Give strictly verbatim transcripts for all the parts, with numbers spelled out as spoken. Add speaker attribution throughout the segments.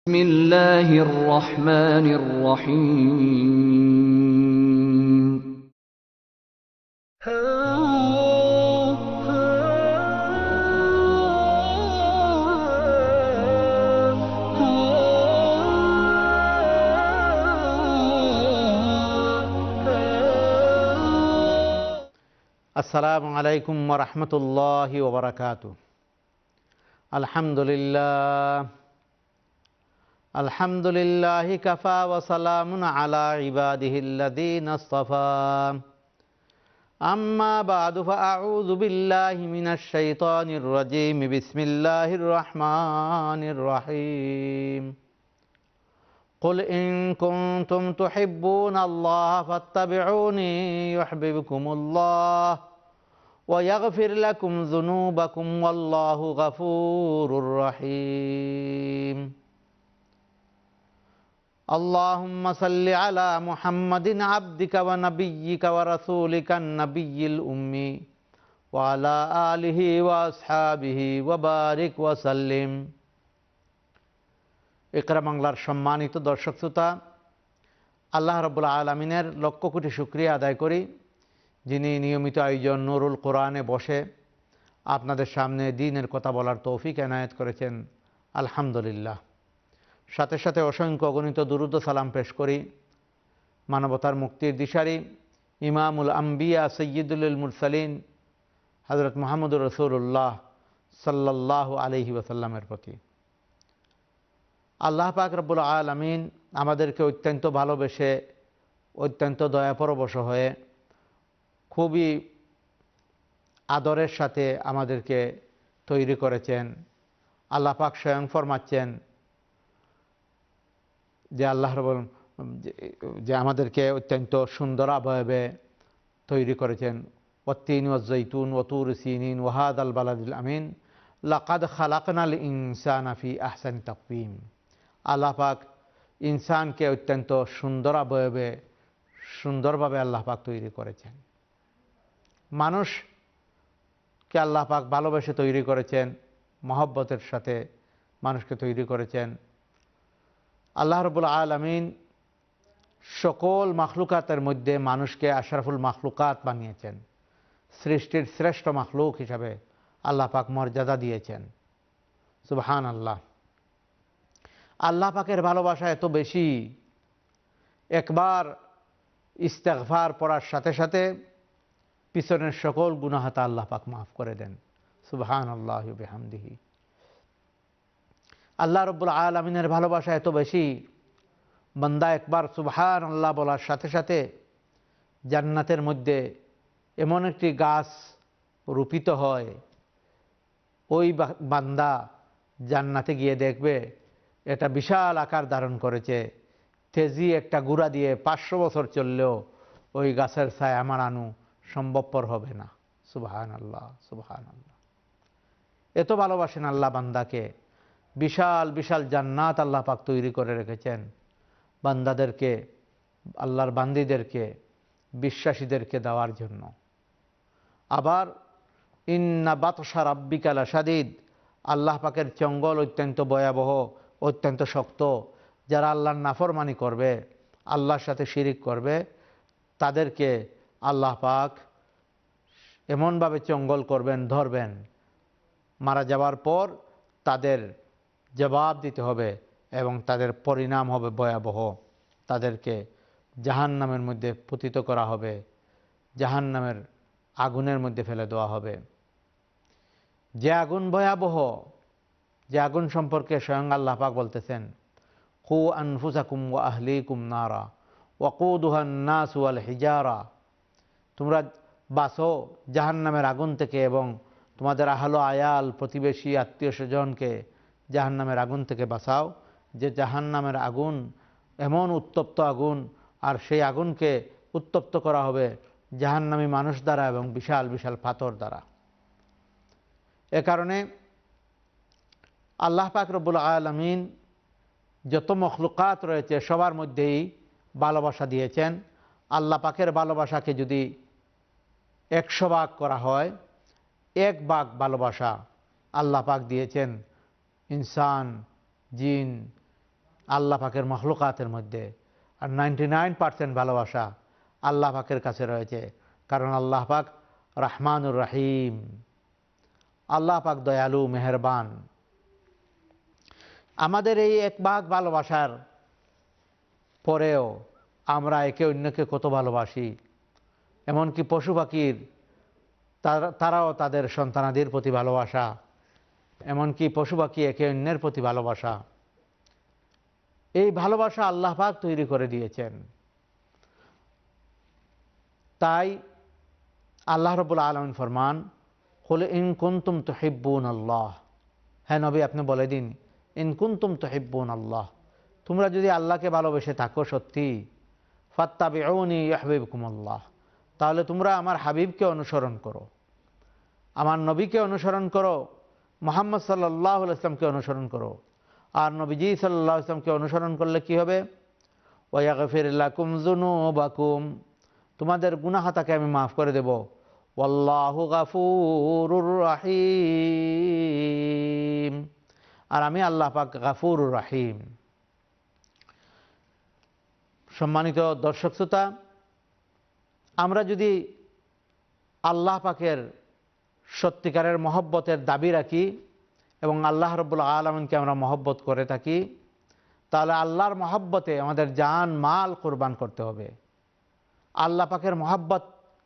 Speaker 1: বিসমিল্লাহির রহমানির রহিম।
Speaker 2: আসসালামু আলাইকুম ওয়া রাহমাতুল্লাহি ওয়া বারাকাতুহু। আলহামদুলিল্লাহ আলহামদুলিল্লাহি কাফা ওয়া সালামুন আলা ইবাদিহিল্লাযীনা ইসতাফা। আম্মা বা'দু ফাআউযু বিল্লাহি মিনাশ শাইতানির রাজীম। বিসমিল্লাহির রাহমানির রহিম। قل إن كنتم تحبون الله فاتبعوني يحببكم الله ويغفر لكم ذنوبكم والله غفور رحيم. اللهم صل على محمد عبدك ونبيك ورسولك النبي الأمي وعلى آله وأصحابه وبارك وسلم. ইকরা বাংলার সম্মানিত দর্শক শ্রোতা, আল্লাহ রাব্বুল আলামিনের লক্ষ কোটি শুকরিয়া আদায় করি, যিনি নিয়মিত আয়োজন নুরুল কোরআনে বসে আপনাদের সামনে দ্বীনের কথা বলার তৌফিক এনায়েত করেছেন। আলহামদুলিল্লাহ। সাথে সাথে অসংখ্য অগণিত দুরূদ ও সালাম পেশ করি মানবতার মুক্তির দিশারি ইমামুল আম্বিয়া সৈয়দুল মুরসালিন হযরত মুহাম্মদুর রাসূলুল্লাহ সাল্লাল্লাহু আলাইহি ওয়াসাল্লামের প্রতি। আল্লাহ পাক রব্বুল আলামিন আমাদেরকে অত্যন্ত ভালোবেসে, অত্যন্ত দয়াপরবশ হয়ে, খুবই আদরের সাথে আমাদেরকে তৈরি করেছেন। আল্লাহ পাক স্বয়ং ফরমাচ্ছেন যে আল্লাহ রব্বুল যে আমাদেরকে অত্যন্ত সুন্দর অবয়বে তৈরি করেছেন। ওয়াত্তিন ওয়াজ্জাইতুন ওয়া তুর সিনিন ওয়া হাদাল বালাদিল আমিন লাকাদ খালাকনাল ইনসানা ফি আহসানি তাকওয়িম। আল্লাহ পাক ইনসানকে অত্যন্ত সুন্দর অবয়বে, সুন্দরভাবে আল্লাহ পাক তৈরি করেছেন। মানুষকে আল্লাহ পাক ভালোবেসে তৈরি করেছেন, মহব্বতের সাথে মানুষকে তৈরি করেছেন। আল্লাহ রাব্বুল আলামিন সকল মাখলুকাতের মধ্যে মানুষকে আশরাফুল মাখলুকাত বানিয়েছেন, সৃষ্টির শ্রেষ্ঠ মাখলুক হিসাবে আল্লাহ পাক মর্যাদা দিয়েছেন। সুবহান আল্লাহ। আল্লাহ পাকের ভালোবাসা এত বেশি, একবার ইস্তেগফার পড়ার সাথে সাথে পিছনের সকল গুনাহাতা আল্লাহ পাক মাফ করে দেন। সুবহানাল্লাহি ওয়া বিহামদিহি। আল্লাহ রাব্বুল আলামিনের ভালোবাসা এত বেশি, বান্দা একবার সুবহানাল্লাহ বলার সাথে সাথে জান্নাতের মধ্যে এমন একটি গাছ রোপিত হয়, ওই বান্দা জান্নাতে গিয়ে দেখবে এটা বিশাল আকার ধারণ করেছে। তেজি একটা গুড়া দিয়ে পাঁচশো বছর চললেও ওই গাছের ছায়া মাড়ানো সম্ভবপর হবে না। সুবহানাল্লাহ সুবহানাল্লাহ। এত ভালোবাসেন আল্লাহ বান্দাকে। বিশাল বিশাল জান্নাত আল্লাহ পাক তৈরি করে রেখেছেন বান্দাদেরকে, আল্লাহর বান্দীদেরকে, বিশ্বাসীদেরকে দেওয়ার জন্য। আবার ইন্না বাতশা রাব্বিকা লাশাদীদ, আল্লাহ পাকের চঙ্গল অত্যন্ত ভয়াবহ, অত্যন্ত শক্ত। যারা আল্লাহর নাফরমানি করবে, আল্লাহর সাথে শিরিক করবে, তাদেরকে আল্লাহ পাক এমনভাবে চঙ্গল করবেন, ধরবেন, মারা যাওয়ার পর তাদের জবাব দিতে হবে এবং তাদের পরিণাম হবে ভয়াবহ। তাদেরকে জাহান্নামের মধ্যে পতিত করা হবে, জাহান্নামের আগুনের মধ্যে ফেলে দেওয়া হবে। যে আগুন ভয়াবহ, যে আগুন সম্পর্কে স্বয়ং আল্লাহ পাক বলতেছেন, কু আনফুসাকুম ওয়া আহলিকুম নারা ওয়াকুদুহান নাস ওয়াল হিজারা, তোমরা বাঁচো জাহান্নামের আগুন থেকে এবং তোমাদের আহলো আয়াল, প্রতিবেশী, আত্মীয় স্বজনকে জাহান্নামের আগুন থেকে বাঁচাও। যে জাহান্নামের আগুন এমন উত্তপ্ত আগুন, আর সেই আগুনকে উত্তপ্ত করা হবে জাহান্নামী মানুষ দ্বারা এবং বিশাল বিশাল পাথর দ্বারা। এ কারণে আল্লাহ পাক রব্বুল আলামিন যত মখলুকাত রয়েছে সবার মধ্যেই ভালোবাসা দিয়েছেন। আল্লাহ পাকের ভালোবাসাকে যদি একশো ভাগ করা হয়, এক ভাগ ভালোবাসা আল্লাহ পাক দিয়েছেন ইনসান, জিন আল্লাহ পাকের মখলুকাতের মধ্যে, আর নাইনটি নাইন পার্সেন্ট ভালোবাসা আল্লাহ পাকের কাছে রয়েছে। কারণ আল্লাহ পাক রহমানুর রহিম, আল্লাহ পাক দয়ালু মেহেরবান। আমাদের এই এক ভাগ ভালোবাসার পরেও আমরা একে অন্যকে কত ভালোবাসি। এমনকি পশু পাখির তারাও তাদের সন্তানাদির প্রতি ভালোবাসা, এমনকি পশু পাখি একে অন্যের প্রতি ভালোবাসা। এই ভালোবাসা আল্লাহ পাক তৈরি করে দিয়েছেন। তাই আল্লাহ রাব্বুল আলামিন ফরমান, কুল ইন কুনতুম তুহিব্বুন আল্লাহ, হ্যাঁ নবী আপনি বলে দিন, ইন কুনতুম তুহিব্বুন আল্লাহ, তোমরা যদি আল্লাহকে ভালোবেসে থাকো সত্যি, ফাত্তাবিউনি ইউহিব্বুকুমুল্লাহ, তাহলে তোমরা আমার হাবিবকে অনুসরণ করো, আমার নবীকে অনুসরণ করো, মুহাম্মদ সাল্লাল্লাহু আলাইহি ওয়াসাল্লামকে অনুসরণ করো। আর নবীজি সাল্লাল্লাহু আলাইহি ওয়াসাল্লামকে অনুসরণ করলে কি হবে? ওয়া ইয়াগফির লাকুম যুনুবাকুম, তোমাদের গুনাহ তাকে আমি মাফ করে দেব। ওয়াল্লাহু গাফুরুর রহিম, আর আমি আল্লাহ পাক গাফুরুর রহিম। সম্মানিত দর্শক শ্রোতা, আমরা যদি আল্লাহ পাকের সত্যিকারের মহব্বতের দাবি রাখি এবং আল্লাহ রাব্বুল আলামিনকে আমরা মহব্বত করে থাকি, তাহলে আল্লাহর মহব্বতে আমাদের জান মাল কুরবান করতে হবে। আল্লাহ পাকের মহব্বত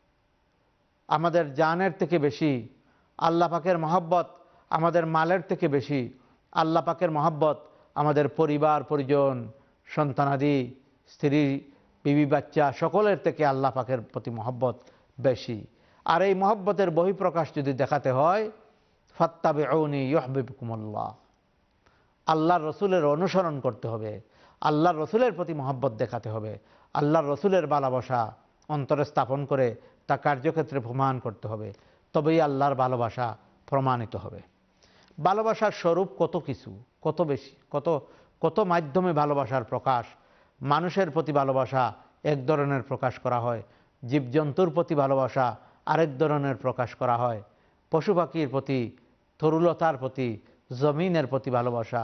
Speaker 2: আমাদের জানের থেকে বেশি, আল্লাহ পাকের মহব্বত আমাদের মালের থেকে বেশি, আল্লাহ পাকের মহব্বত আমাদের পরিবার পরিজন সন্তানাদি স্ত্রী বিবি বাচ্চা সকলের থেকে আল্লাহ পাকের প্রতি মহব্বত বেশি। আর এই মহব্বতের বহিঃপ্রকাশ যদি দেখাতে হয়, ফাত্তাবিউনি ইউহিব্বুকুমুল্লাহ, আল্লাহর রসুলের অনুসরণ করতে হবে, আল্লাহর রসুলের প্রতি মহব্বত দেখাতে হবে, আল্লাহর রসুলের ভালোবাসা অন্তরে স্থাপন করে তা কার্যক্ষেত্রে প্রমাণ করতে হবে, তবেই আল্লাহর ভালোবাসা প্রমাণিত হবে। ভালোবাসার স্বরূপ কত কিছু, কত বেশি, কত কত মাধ্যমে ভালোবাসার প্রকাশ। মানুষের প্রতি ভালোবাসা এক ধরনের প্রকাশ করা হয়, জীবজন্তুর প্রতি ভালোবাসা আরেক ধরনের প্রকাশ করা হয়, পশু পাখির প্রতি, তরুলতার প্রতি, জমিনের প্রতি ভালোবাসা।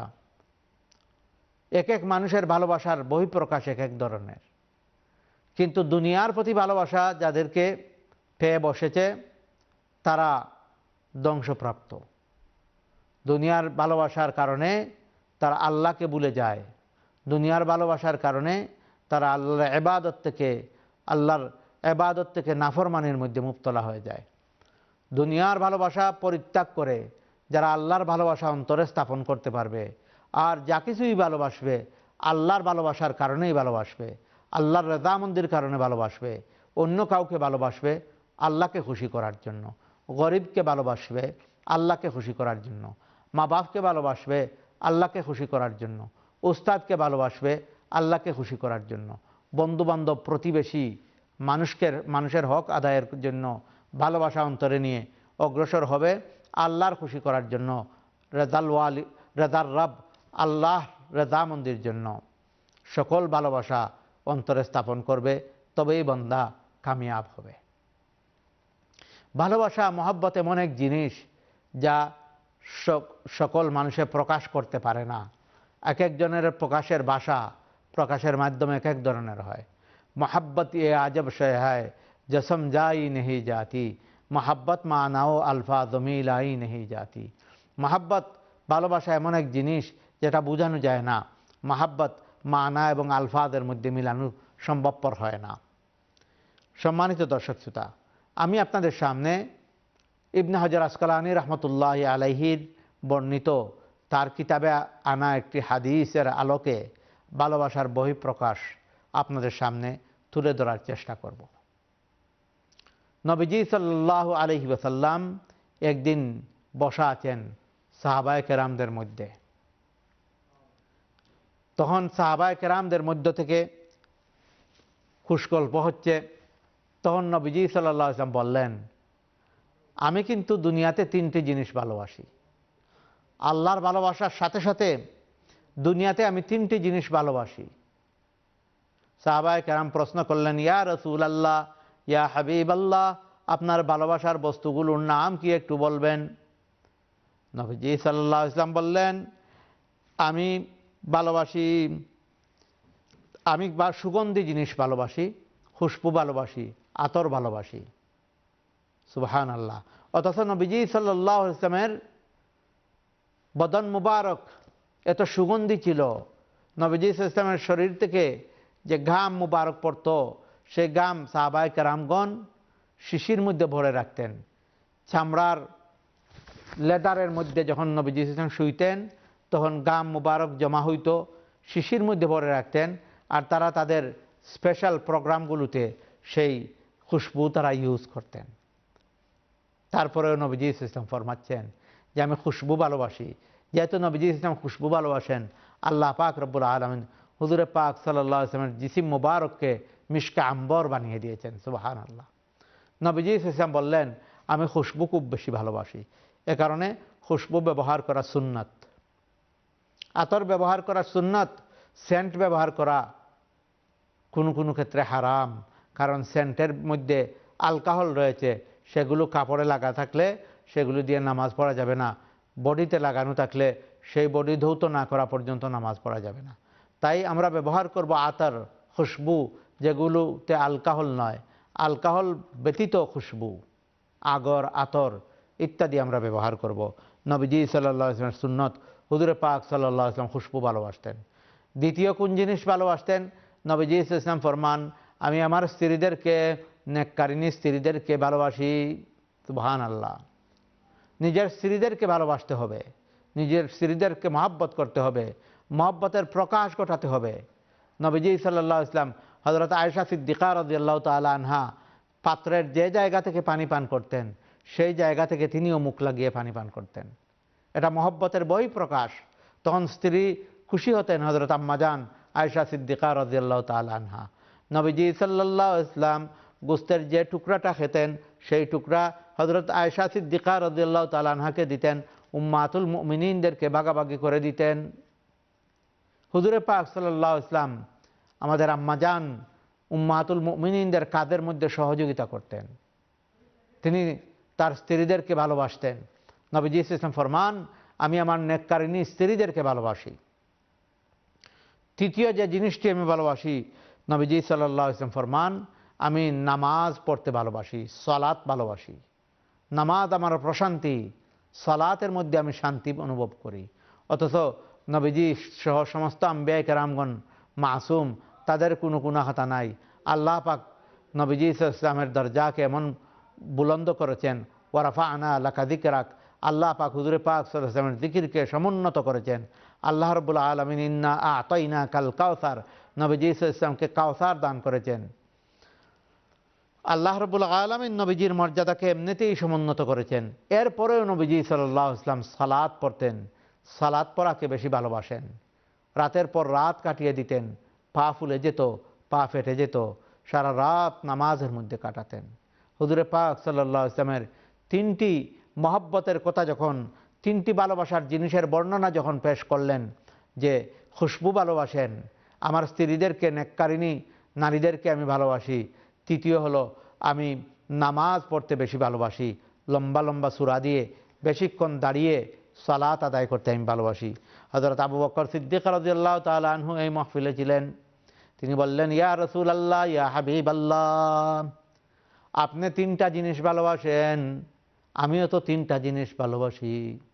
Speaker 2: এক এক মানুষের ভালোবাসার বহিঃপ্রকাশ এক এক ধরনের। কিন্তু দুনিয়ার প্রতি ভালোবাসা যাদেরকে পেয়ে বসেছে তারা ধ্বংসপ্রাপ্ত। দুনিয়ার ভালোবাসার কারণে তারা আল্লাহকে ভুলে যায়, দুনিয়ার ভালোবাসার কারণে তারা আল্লাহর ইবাদত থেকে আল্লাহর ইবাদত থেকে নাফরমানির মধ্যে মুবতলা হয়ে যায়। দুনিয়ার ভালোবাসা পরিত্যাগ করে যারা আল্লাহর ভালোবাসা অন্তরে স্থাপন করতে পারবে, আর যা কিছুই ভালোবাসবে আল্লাহর ভালোবাসার কারণেই ভালোবাসবে, আল্লাহর রেজামন্দির কারণে ভালোবাসবে। অন্য কাউকে ভালোবাসবে আল্লাহকে খুশি করার জন্য, গরিবকে ভালোবাসবে আল্লাহকে খুশি করার জন্য, মা বাপকে ভালোবাসবে আল্লাহকে খুশি করার জন্য, উস্তাদকে ভালোবাসবে আল্লাহকে খুশি করার জন্য, বন্ধুবান্ধব প্রতিবেশী মানুষকে মানুষের হক আদায়ের জন্য ভালোবাসা অন্তরে নিয়ে অগ্রসর হবে আল্লাহর খুশি করার জন্য, রেজাল ওয়ালি রেজার রব আল্লাহ রেজামন্দির জন্য। সকল ভালোবাসা অন্তরে স্থাপন করবে, তবেই বান্দা কামিয়াব হবে। ভালোবাসা মহব্বত এমন এক জিনিস যা সকল মানুষে প্রকাশ করতে পারে না। এক একজনের প্রকাশের ভাষা প্রকাশের মাধ্যমে এক এক ধরনের হয়। मोहब्बत ये आजब शय है जो समझाई नहीं जाती, मोहब्बत मानाओ अल्फाज मिलाई नहीं जाती। मोहब्बत ভালোবাসা এমন এক জিনিস যেটা বোঝানো যায় না, মোহাব্বত মানা এবং আলফাজের মধ্যে মিলানো সম্ভবপর হয় না। সম্মানিত দর্শক শ্রোতা, আমি আপনাদের সামনে ইবনে হাজার আসকালানী রহমতুল্লাহি আলাইহির বর্ণিত তার কিতাবে আনা একটি হাদিসের আলোকে ভালোবাসার বহিঃপ্রকাশ আপনাদের সামনে তুলে ধরার চেষ্টা করব। নবীজি সাল্লাল্লাহু আলাইহি ওয়াসাল্লাম একদিন বসা আছেন সাহাবায়ে কেরামদের মধ্যে। তখন সাহাবায়ে কেরামদের মধ্য থেকে খুশগল্প হচ্ছে। তখন নবীজি সাল্লাল্লাহু আলাইহি ওয়াসাল্লাম বললেন, আমি কিন্তু দুনিয়াতে তিনটি জিনিস ভালোবাসি। আল্লাহর ভালোবাসার সাথে সাথে দুনিয়াতে আমি তিনটি জিনিস ভালোবাসি। সাহাবায়ে কেরাম প্রশ্ন করলেন, ইয়া রাসূলুল্লাহ, ইয়া হাবিবাল্লাহ, আপনার ভালোবাসার বস্তুগুলোর নাম কি একটু বলবেন? নবীজি সাল্লাল্লাহু আলাইহি ওয়াসাল্লাম বললেন, আমি ভালোবাসি আমি বা সুগন্ধি জিনিস ভালোবাসি, খুশবু ভালোবাসি, আতর ভালোবাসি। সুবহানাল্লাহ। অথচ নবীজি সাল্লাল্লাহু আলাইহি ওয়াসাল্লামের বদন মুবারক এত সুগন্ধি ছিল, নবীজি সাল্লাল্লাহু আলাইহি ওয়াসাল্লামের শরীর থেকে যে ঘাম মুবারক পড়ত, সেই ঘাম সাহাবায়ে কেরামগণ শিশির মধ্যে ভরে রাখতেন। চামড়ার লেদারের মধ্যে যখন নবীজি সাল্লাল্লাহু আলাইহি ওয়াসাল্লাম শুইতেন, তখন ঘাম মুবারক জমা হইত, শিশির মধ্যে ভরে রাখতেন, আর তারা তাদের স্পেশাল প্রোগ্রামগুলোতে সেই খুশবু তারা ইউজ করতেন। তারপরেও নবীজি সাল্লাল্লাহু আলাইহি ওয়াসাল্লাম ফরমাচ্ছেন যে আমি খুশবু ভালোবাসি। যেহেতু নবীজি সাল্লাল্লাহু আলাইহি ওয়াসাল্লাম খুশবু ভালোবাসেন, আল্লাহ পাক রব্বুল আলামিন হুজুরে পাক সাল্লাল্লাহু আলাইহি ওয়াসাল্লামের জিসিম মুবারককে মিশকে আম্বর বানিয়ে দিয়েছেন। সুবহানাল্লাহ। নবীজি সাল্লাল্লাহু আলাইহি ওয়াসাল্লাম বললেন আমি খুশবু খুব বেশি ভালোবাসি, এ কারণে খুশবু ব্যবহার করা সুন্নাত, আতর ব্যবহার করা সুন্নাত। সেন্ট ব্যবহার করা কোনো কোনো ক্ষেত্রে হারাম, কারণ সেন্টের মধ্যে অ্যালকোহল রয়েছে, সেগুলো কাপড়ে লাগা থাকলে সেগুলো দিয়ে নামাজ পড়া যাবে না, বডিতে লাগানো থাকলে সেই বডি ধৌত না করা পর্যন্ত নামাজ পড়া যাবে না। তাই আমরা ব্যবহার করব আতর, খুশবু যেগুলোতে অ্যালকোহল নয়, অ্যালকোহল ব্যতীত খুশবু, আগর, আতর ইত্যাদি আমরা ব্যবহার করব। নবীজি সাল্লাল্লাহু আলাইহি ওয়াসাল্লামের সুন্নত, হুজুরে পাক সাল্লাল্লাহু আলাইহি ওয়াসাল্লাম খুশবু ভালোবাসতেন। দ্বিতীয় কোন জিনিস ভালোবাসতেন? নবীজি সাল্লাল্লাহু আলাইহি ওয়াসাল্লাম ফরমান আমি আমার স্ত্রীদেরকে, নেককারিনী স্ত্রীদেরকে ভালোবাসি। সুবহানাল্লাহ। নিজের স্ত্রীদেরকে ভালোবাসতে হবে, নিজের স্ত্রীদেরকে মহব্বত করতে হবে, মহব্বতের প্রকাশ ঘটাতে হবে। নবীজি সাল্লাল্লাহু আলাইহি ওয়াসাল্লাম হযরত আয়েশা সিদ্দিকা রাদিয়াল্লাহু তাআলা আনহা পাত্রের যে জায়গা থেকে পানি পান করতেন, সেই জায়গা থেকে তিনিও মুখ লাগিয়ে পানি পান করতেন। এটা মহব্বতের বই প্রকাশ। তখন স্ত্রী খুশি হতেন, হযরত আম্মাজান আয়েশা সিদ্দিকা রাদিয়াল্লাহু তাআলা আনহা। নবীজি সাল্লাল্লাহু আলাইহি ওয়াসাল্লাম গোস্তের যে টুকরাটা খেতেন, সেই টুকরা হযরত আয়েশা সিদ্দিকা রাদিয়াল্লাহু তাআলা আনহাকে দিতেন, উম্মাতুল মুমিনিনদেরকে ভাগাভাগি করে দিতেন। হুজুরে পাক সাল্লাল্লাহু আলাইহি ওয়াসাল্লাম আমাদের আম্মাজান উম্মাতুল মুমিনিনদের কাদের মধ্যে সহযোগিতা করতেন। তিনি তার স্ত্রীদেরকে ভালোবাসতেন। নবীজি সাল্লাল্লাহু আলাইহি ওয়াসাল্লাম ফরমান আমি আমার নেককারিনী স্ত্রীদেরকে ভালোবাসি। তৃতীয় যে জিনিসটি আমি ভালোবাসি, নবীজি সাল্লাল্লাহু আলাইহি ওয়াসাল্লাম ফরমান আমি নামাজ পড়তে ভালোবাসি, সালাত ভালোবাসি। নামাজ আমার প্রশান্তি, সালাতের মধ্যে আমি শান্তি অনুভব করি। অথচ নবীজি সহ সমস্ত আম্বিয়া কেরামগণ মাসুম, তাদের কোনো গুনাহতা নাই। আল্লাহ পাক নবীজি সাল্লাল্লাহু আলাইহি ওয়াসাল্লামের দরজাকে এমন বুলন্দ করেছেন, ওয়া রাফা'না লাকা যিকরাক, আল্লাহ পাক হুজুরে পাক সাল্লাল্লাহু আলাইহি ওয়াসাল্লামের জিকিরকে সমুন্নত করেছেন। আল্লাহ রাব্বুল আলামিন ইন্না আ'তাইনাকাল কাউসার, নবীজি সাল্লাল্লাহু আলাইহি ওয়াসাল্লামকে কাউসার দান করেছেন। আল্লাহ রাব্বুল আলামিন নবীজির মর্যাদাকে এমনিতেই সমুন্নত করেছেন। এরপরেও নবীজি সাল্লাল্লাহু আলাইহি ওয়াসাল্লাম সালাত পড়তেন, সালাত পড়াকে বেশি ভালোবাসেন। রাতের পর রাত কাটিয়ে দিতেন, পা ফুলে যেত, পা ফেটে যেত, সারা রাত নামাজের মধ্যে কাটাতেন। হুজুরে পাক সাল্লাল্লাহু আলাইহি ওয়াসাল্লামের তিনটি মহব্বতের কথা যখন, তিনটি ভালোবাসার জিনিসের বর্ণনা যখন পেশ করলেন, যে খুশবু ভালোবাসেন, আমার স্ত্রীদেরকে, নেককারিনী নারীদেরকে আমি ভালোবাসি। তৃতীয় হলো আমি নামাজ পড়তে বেশি ভালোবাসি, লম্বা লম্বা সূরা দিয়ে বেশিক্ষণ দাঁড়িয়ে সালাত আদায় করতে আমি ভালোবাসি। হযরত আবু বকর সিদ্দিক রাদিয়াল্লাহু তাআলা আনহু এই মাহফিলে ছিলেন। তিনি বললেন ইয়া রাসূলুল্লাহ, ইয়া হাবিবাল্লাহ, আপনি তিনটা জিনিস ভালোবাসেন, আমিও তো তিনটা জিনিস ভালোবাসি।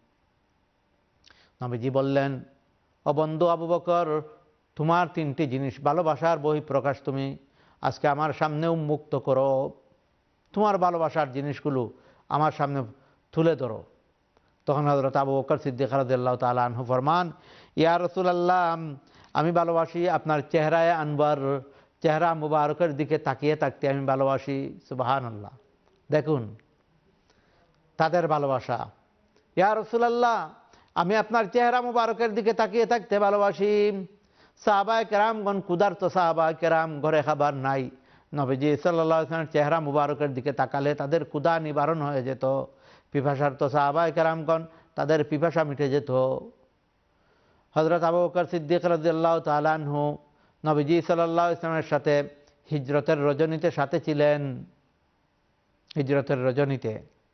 Speaker 2: নবীজি বললেন ও বন্ধু আবু বকর, তোমার তিনটি জিনিস ভালোবাসার বহিঃপ্রকাশ তুমি আজকে আমার সামনে উন্মুক্ত করো, তোমার ভালোবাসার জিনিসগুলো আমার সামনে তুলে ধরো। তখন হযরত আবু বকর সিদ্দিক রাদিয়াল্লাহু তাআলা আনহু ফরমান ইয়া রাসূলুল্লাহ, আমি ভালোবাসি আপনার চেহারায় আনওয়ার, চেহারা মুবারকের দিকে তাকিয়ে থাকতে আমি ভালোবাসি। সুবহানাল্লাহ। দেখুন তাদের ভালোবাসা। ইয়া রাসূলুল্লাহ, আমি আপনার চেহারা মুবারকের দিকে তাকিয়ে থাকতে ভালোবাসি। সাহাবায়ে কেরামগণ ক্ষুধার্ত, সাহাবায়ে কেরাম, ঘরে খাবার নাই, নবীজি সাল্লাল্লাহু আলাইহি ওয়াসাল্লামের চেহারা মুবারকের দিকে তাকালে তাদের ক্ষুধা নিবারণ হয়ে যেত। পিপাসার্ত সাহাবায়ে কেরামগণ, তাদের পিপাসা মিটে যেত। হযরত আবু বকর সিদ্দিক রাদিয়াল্লাহু তাআলা আনহু নবীজি সাল্লাল্লাহু আলাইহি ওয়াসাল্লামের সাথে হিজরতের রজনীতে সাথে ছিলেন। হিজরতের রজনীতে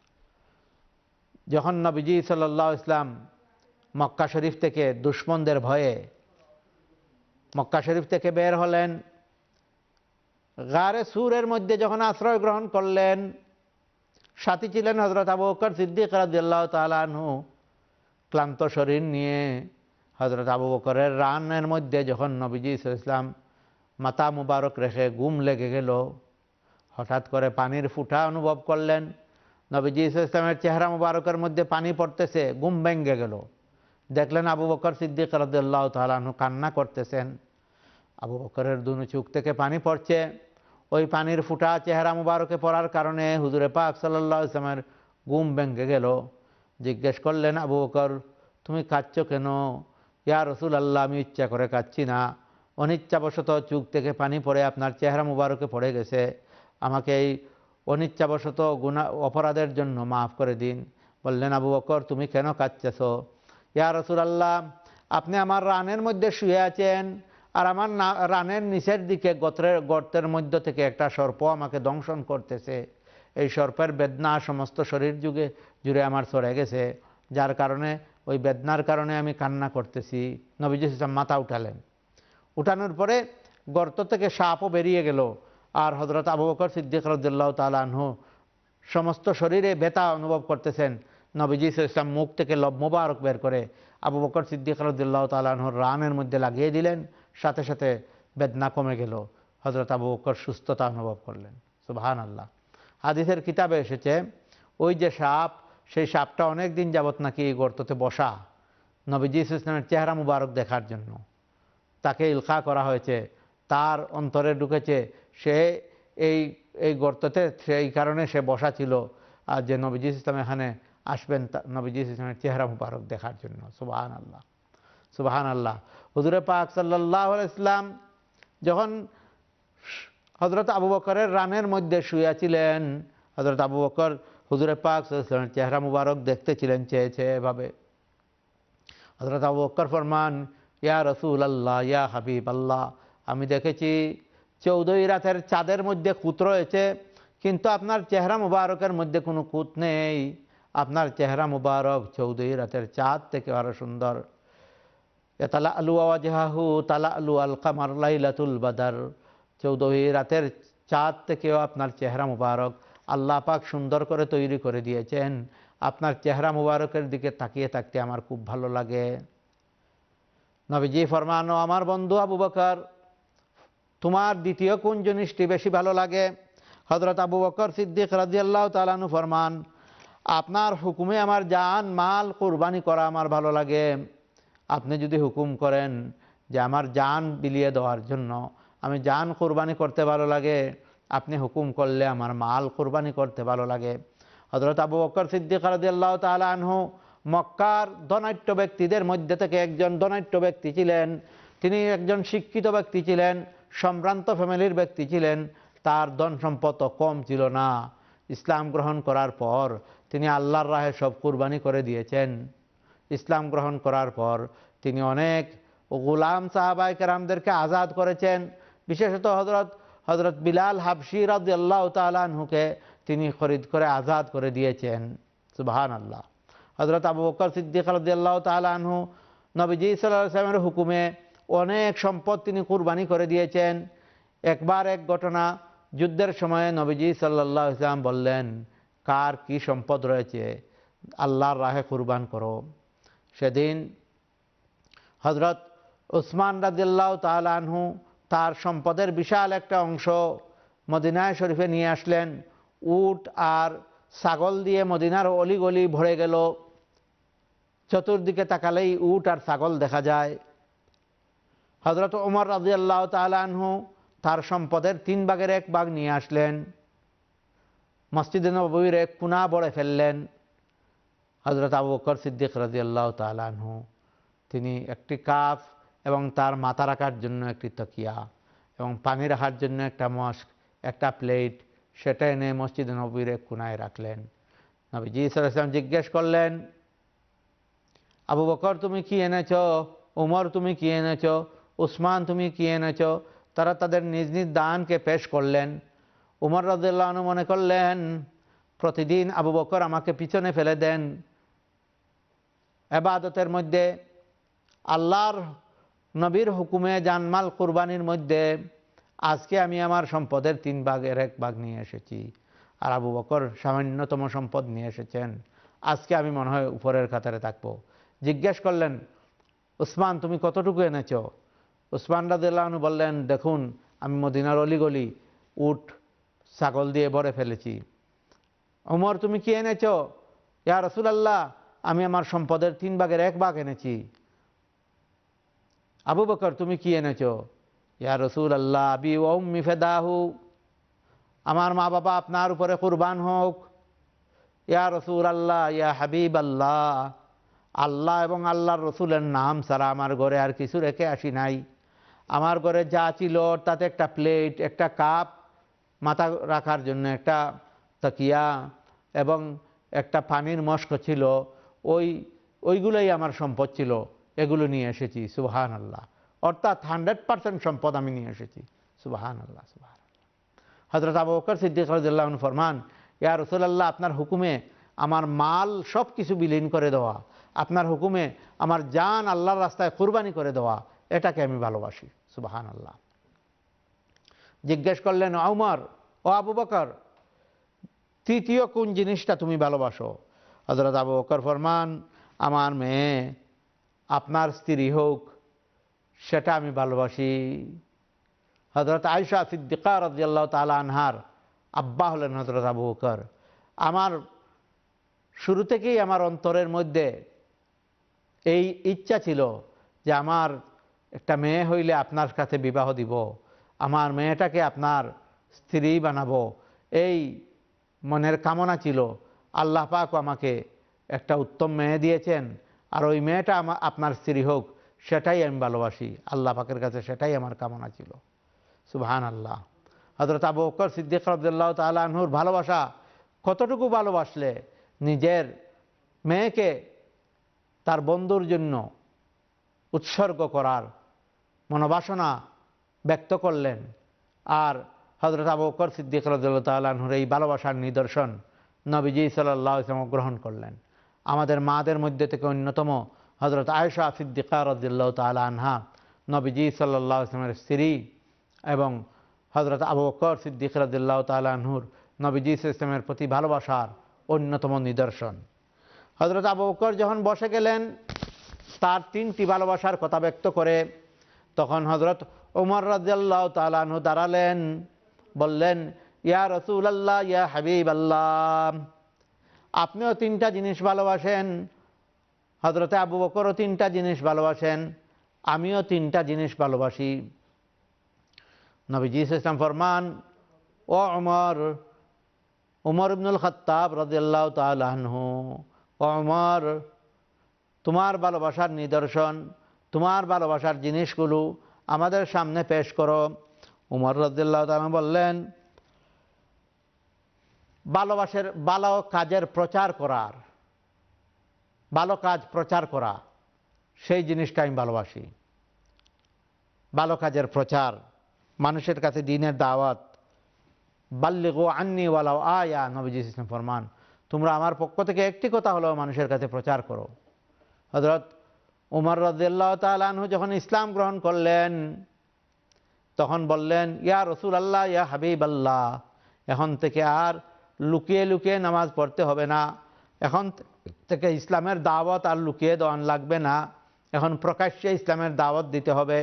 Speaker 2: যখন নবীজি সাল্লাল্লাহু আলাইহি ওয়াসাল্লাম মক্কা শরীফ থেকে দুশমনদের ভয়ে মক্কা শরীফ থেকে বের হলেন, গারে সুরের মধ্যে যখন আশ্রয় গ্রহণ করলেন, সাথী ছিলেন হযরত আবু বকর সিদ্দিক রাদিয়াল্লাহু তাআলা আনহু। ক্লান্ত শরীর নিয়ে হযরত আবু বকরের রানের মধ্যে যখন নবীজি সাল্লাল্লাহু আলাইহি ওয়াসাল্লাম মাথা মুবারক রেখে ঘুম লেগে গেল, হঠাৎ করে পানির ফুটা অনুভব করলেন। নবীজি সাল্লাল্লাহু আলাইহি ওয়াসাল্লামের চেহারা মুবারকের মধ্যে পানি পড়তেছে, ঘুম ভেঙে গেল। দেখলেন আবু বকর সিদ্দিক রাদিয়াল্লাহু তাআলা আনহু কান্না করতেছেন। আবু বকরের দুনো চোখ থেকে পানি পড়ছে। ওই পানির ফুটা চেহারা মুবারকে পড়ার কারণে হুজুরে পাক সাল্লাল্লাহু আলাইহি ওয়াসাল্লামের ঘুম ভেঙে গেল। জিজ্ঞেস করলেন, আবু বকর তুমি কাঁদছো কেন? ইয়া রাসূলুল্লাহ, আমি ইচ্ছা করে কাঁদছি না, অনিচ্ছাবশত চোখ থেকে পানি পড়ে আপনার চেহারা মুবারকে পড়ে গেছে, আমাকে এই অনিচ্ছাবশত গুনাহ অপরাধের জন্য মাফ করে দিন। বললেন, আবু বকর তুমি কেন কাঁদতেছো? ইয়া রাসূলুল্লাহ, আপনি আমার রানের মধ্যে শুয়ে আছেন, আর আমার রানের নিচের দিকে গর্তের গর্তের মধ্য থেকে একটা সর্প আমাকে দংশন করতেছে। এই সর্পের বেদনা সমস্ত শরীর যুগে জুড়ে আমার ছড়ে গেছে, যার কারণে ওই বেদনার কারণে আমি কান্না করতেছি। নবীজি সাল্লাল্লাহু আলাইহি ওয়াসাল্লাম মাথা উঠালেন। উঠানোর পরে গর্ত থেকে সাপও বেরিয়ে গেল। আর হযরত আবু বকর সিদ্দিক রাদিয়াল্লাহু তাআলা আনহু সমস্ত শরীরে ব্যথা অনুভব করতেছেন। নবীজি সাল্লাল্লাহু আলাইহি ওয়াসাল্লাম মুখ থেকে লব মোবারক বের করে আবু বকর সিদ্দিক রাদিয়াল্লাহু তাআলা আনহুর রানের মধ্যে লাগিয়ে দিলেন। সাথে সাথে বেদনা কমে গেল। হযরত আবু বকর সুস্থতা অনুভব করলেন। সুবহানাল্লাহ। হাদিসের কিতাবে এসেছে, ওই যে সাপ, সেই সাপটা অনেক দিন যাবত নাকি এই গর্ততে বসা, নবীজি সাল্লাল্লাহু আলাইহি ওয়াসাল্লামের চেহারা মুবারক দেখার জন্য তাকে ইলকা করা হয়েছে, তার অন্তরে ঢুকেছে, সে এই এই গর্ততে সেই কারণে সে বসা ছিল, আর যে নবীজি সাল্লাল্লাহু আলাইহি ওয়াসাল্লাম এখানে আসবেন নবীজি সাল্লাল্লাহু আলাইহি ওয়াসাল্লামের চেহারা মুবারক দেখার জন্য। সুবহানাল্লাহ, সুবহানাল্লাহ। হুজুরে পাক সাল্লাল্লাহু আলাইহি ওয়াসাল্লাম যখন হযরত আবু বকরের রানের মধ্যে শুয়ে ছিলেন, হযরত আবু বকর হুজুরে পাক সাল্লাল্লাহু আলাইহি ওয়াসাল্লামের চেহারা মুবারক দেখতে ছিলেন চেয়ে চেয়ে এভাবে। হযরত আবু বকর ফরমান, ইয়া রাসূলুল্লাহ, ইয়া হাবিবাল্লাহ, আমি দেখেছি চৌদ্দই রাতের চাঁদের মধ্যে খুঁত রয়েছে, কিন্তু আপনার চেহারা মুবারকের মধ্যে কোনো খুঁত নেই। আপনার চেহারা মুবারক চৌদ্দই রাতের চাঁদ থেকে আরো সুন্দর। তালাআলু ওয়াজহাহু তালাআলু আল কামার লাইলাতুল বাদর, চৌদ্দই রাতের চাঁদ থেকেও আপনার চেহারা মুবারক আল্লাহ পাক সুন্দর করে তৈরি করে দিয়েছেন। আপনার চেহারা মুবারকের দিকে তাকিয়ে থাকতে আমার খুব ভালো লাগে। নবীজি ফরমানো, আমার বন্ধু আবু বকর, তোমার দ্বিতীয় কোন জিনিসটি বেশি ভালো লাগে? হযরত আবু বকর সিদ্দিক রাদিয়াল্লাহু তাআলা আনহু ফরমান, আপনার হুকুমে আমার জান মাল কুরবানি করা আমার ভালো লাগে। আপনি যদি হুকুম করেন যে আমার জান বিলিয়ে দেওয়ার জন্য, আমি জান কুরবানি করতে ভালো লাগে। আপনি হুকুম করলে আমার মাল কুরবানি করতে ভালো লাগে। হযরত আবু বকর সিদ্দিক রাদিয়াল্লাহু তাআলা আনহু মক্কার ধনাঢ্য ব্যক্তিদের মধ্যে থেকে একজন ধনাঢ্য ব্যক্তি ছিলেন। তিনি একজন শিক্ষিত ব্যক্তি ছিলেন, সম্ভ্রান্ত ফ্যামিলির ব্যক্তি ছিলেন। তার ধন সম্পদ কম ছিল না। ইসলাম গ্রহণ করার পর তিনি আল্লাহর রাহে সব কুরবানি করে দিয়েছেন। ইসলাম গ্রহণ করার পর তিনি অনেক গোলাম সাহাবায়ে কেরামদেরকে আজাদ করেছেন। বিশেষত হযরত হযরত বিলাল হাবশী রাদিয়াল্লাহু তাআলা আনহুকে তিনি খরিদ করে আজাদ করে দিয়েছেন। সুবহানাল্লাহ। হযরত আবু বকর সিদ্দিক রাদিয়াল্লাহু তাআলা আনহু নবীজি সাল্লাল্লাহু আলাইহি ওয়াসাল্লামের হুকুমে অনেক সম্পদ তিনি কুরবানি করে দিয়েছেন। একবার এক ঘটনা, যুদ্ধের সময়ে নবীজি সাল্লাল্লাহু আলাইহি ওয়াসাল্লাম বললেন, কার কি সম্পদ রয়েছে আল্লাহর রাহে কুরবান করো। সেদিন হযরত উসমান রাদিয়াল্লাহু তাআলা আনহু তার সম্পদের বিশাল একটা অংশ মদিনায় শরীফে নিয়ে আসলেন। উট আর ছাগল দিয়ে মদিনার অলিগলি ভরে গেল। চতুর্দিকে তাকালেই উট আর ছাগল দেখা যায়। হযরত ওমর রাদিয়াল্লাহু তাআলা আনহু তার সম্পদের তিন ভাগের এক ভাগ নিয়ে আসলেন। মসজিদে নববীর এক কোণা বড়ে ফেললেন। হযরত আবু বকর সিদ্দিক রাদিয়াল্লাহু তাআলা আনহু তিনি একটি কাপ এবং তার মাথা রাখার জন্য একটি তকিয়া এবং পানি রাখার জন্য একটা মস্ক, একটা প্লেট, সেটা এনে মসজিদে নববীর এক কোণায় রাখলেন। নবীজি সাল্লাল্লাহু আলাইহি ওয়াসাল্লাম জিজ্ঞেস করলেন, আবু বকর তুমি কি এনেছো? উমর তুমি কি এনেছো? উসমান তুমি কি এনেছো? তারা তাদের নিজ নিজ দানকে পেশ করলেন। উমর রাদিয়াল্লাহু আনহু মনে করলেন, প্রতিদিন আবু বকর আমাকে পিছনে ফেলে দেন ইবাদতের মধ্যে, আল্লাহর নবীর হুকুমে জানমাল কুরবানির মধ্যে আজকে আমি আমার সম্পদের তিন ভাগের এক ভাগ নিয়ে এসেছি, আর আবু বকর সামান্যতম সম্পদ নিয়ে এসেছেন, আজকে আমি মনে হয় উপরের কাতারে থাকবো। জিজ্ঞেস করলেন, উসমান তুমি কতটুকু এনেছো? উসমান রাদিয়াল্লাহু আনহু বললেন, দেখুন আমি মদিনার অলিগলি উট ছাগল দিয়ে ভরে ফেলেছি। ওমর তুমি কি এনেছো? ইয়া রাসূলুল্লাহ আমি আমার সম্পদের তিন ভাগের এক ভাগ এনেছি। আবু বকর তুমি কি এনেছো? ইয়া রাসূলুল্লাহ আবি ওয়া উম্মি ফিদাহু, আমার মা বাবা আপনার উপরে কুরবান হোক। ইয়া রাসূলুল্লাহ ইয়া হাবিবাল্লাহ, আল্লাহ এবং আল্লাহর রসুলের নাম ছাড়া আমার ঘরে আর কিছু রেখে আসি নাই। আমার ঘরে যা ছিল তাতে একটা প্লেট, একটা কাপ, মাথা রাখার জন্য একটা তাকিয়া এবং একটা পানির মস্ক ছিল, ওই ওইগুলোই আমার সম্পদ ছিল, এগুলো নিয়ে এসেছি। সুবহানাল্লাহ, অর্থাৎ হান্ড্রেড পার্সেন্ট সম্পদ আমি নিয়ে এসেছি। সুবহানাল্লাহ সুবহানাল্লাহ। হযরত আবু বকর সিদ্দিক রাদিয়াল্লাহু আনহু ফরমান, ইয়া রাসূলুল্লাহ আপনার হুকুমে আমার মাল সব কিছু বিলীন করে দেওয়া, আপনার হুকুমে আমার জান আল্লাহর রাস্তায় কুরবানি করে দেওয়া, এটাকে আমি ভালোবাসি। সুবহানাল্লাহ। জিজ্ঞেস করলেন, ওমর ও আবু বকর তৃতীয় কোন জিনিসটা তুমি ভালোবাসো? হযরত আবু বকর ফরমান, আমার মেয়ে, আপনার স্ত্রী হোক, সেটা আমি ভালোবাসি। হযরত আয়েশা সিদ্দিকা রাদিয়াল্লাহু তাআলা আনহার আব্বা হলেন হযরত আবু বকর। আমার শুরু থেকেই আমার অন্তরের মধ্যে এই ইচ্ছা ছিল যে আমার একটা মেয়ে হইলে আপনার কাছে বিবাহ দিব, আমার মেয়েটাকে আপনার স্ত্রী বানাবো, এই মনের কামনা ছিল। আল্লাহ পাক আমাকে একটা উত্তম মেয়ে দিয়েছেন, আর ওই মেয়েটা আপনার স্ত্রী হোক, সেটাই আমি ভালোবাসি। আল্লাহ পাকের কাছে সেটাই আমার কামনা ছিল। সুবহানাল্লাহ। হযরত আবু বকর সিদ্দিক রাদিয়াল্লাহু তাআলা আনহুর ভালোবাসা কতটুকু ভালোবাসলে নিজের মেয়েকে তার বন্ধুর জন্য উৎসর্গ করার মনোবাসনা ব্যক্ত করলেন। আর হযরত আবু বকর সিদ্দিক রাদিয়াল্লাহু তাআলা আনহুর এই ভালোবাসার নিদর্শন নবীজি সাল্লাল্লাহু আলাইহি ওয়াসাল্লাম গ্রহণ করলেন। আমাদের মাদের মধ্যে থেকে অন্যতম হযরত আয়েশা সিদ্দিকা রাদিয়াল্লাহু তাআলা আনহা নবীজি সাল্লাল্লাহু আলাইহি ওয়াসাল্লামের স্ত্রী এবং হযরত আবু বকর সিদ্দিক রাদিয়াল্লাহু তাআলা আনহুর নবীজি সাল্লাল্লাহু আলাইহি ওয়াসাল্লামের প্রতি ভালোবাসার অন্যতম নিদর্শন। হযরত আবু বকর যখন বসে গেলেন তার তিনটি ভালোবাসার কথা ব্যক্ত করে, তখন হযরত ওমর রাদিয়াল্লাহু তাআলা আনহু দাঁড়ালেন, বললেন, ইয়া রাসূলুল্লাহ ইয়া হাবিবাল্লাহ, আপনিও তিনটা জিনিস ভালোবাসেন, হযরতে আবু বকরও তিনটা জিনিস ভালোবাসেন, আমিও তিনটা জিনিস ভালোবাসি। নবীজি সাল্লাল্লাহু আলাইহি ওয়াসাল্লাম ফরমান, ও ওমর, ওমর ইবনুল খাত্তাব রাদিয়াল্লাহু তাআলা আনহু, ও ওমর, তোমার ভালোবাসার নিদর্শন, তোমার ভালোবাসার জিনিসগুলো আমাদের সামনে পেশ করো। ওমর রাদিয়াল্লাহু তাআলা বললেন, ভালোবাসার ভালো কাজের প্রচার করার, ভালো কাজ প্রচার করা, সেই জিনিসটা আমি ভালোবাসি। ভালো কাজের প্রচার, মানুষের কাছে দ্বীনের দাওয়াত, বাল্লিগু আন্নী ওয়ালাউ আয়া, নবীজি সাল্লাল্লাহু আলাইহি ওয়াসাল্লাম ফরমান, তোমরা আমার পক্ষ থেকে একটি কথা হলেও মানুষের কাছে প্রচার করো। হযরত ওমর রাদিয়াল্লাহু তাআলা আনহু যখন ইসলাম গ্রহণ করলেন তখন বললেন, ইয়া রাসূলুল্লাহ ইয়া হাবিবাল্লাহ, এখন থেকে আর লুকিয়ে লুকিয়ে নামাজ পড়তে হবে না, এখন থেকে ইসলামের দাওয়াত আর লুকিয়ে দেওয়ান লাগবে না, এখন প্রকাশ্যে ইসলামের দাওয়াত দিতে হবে।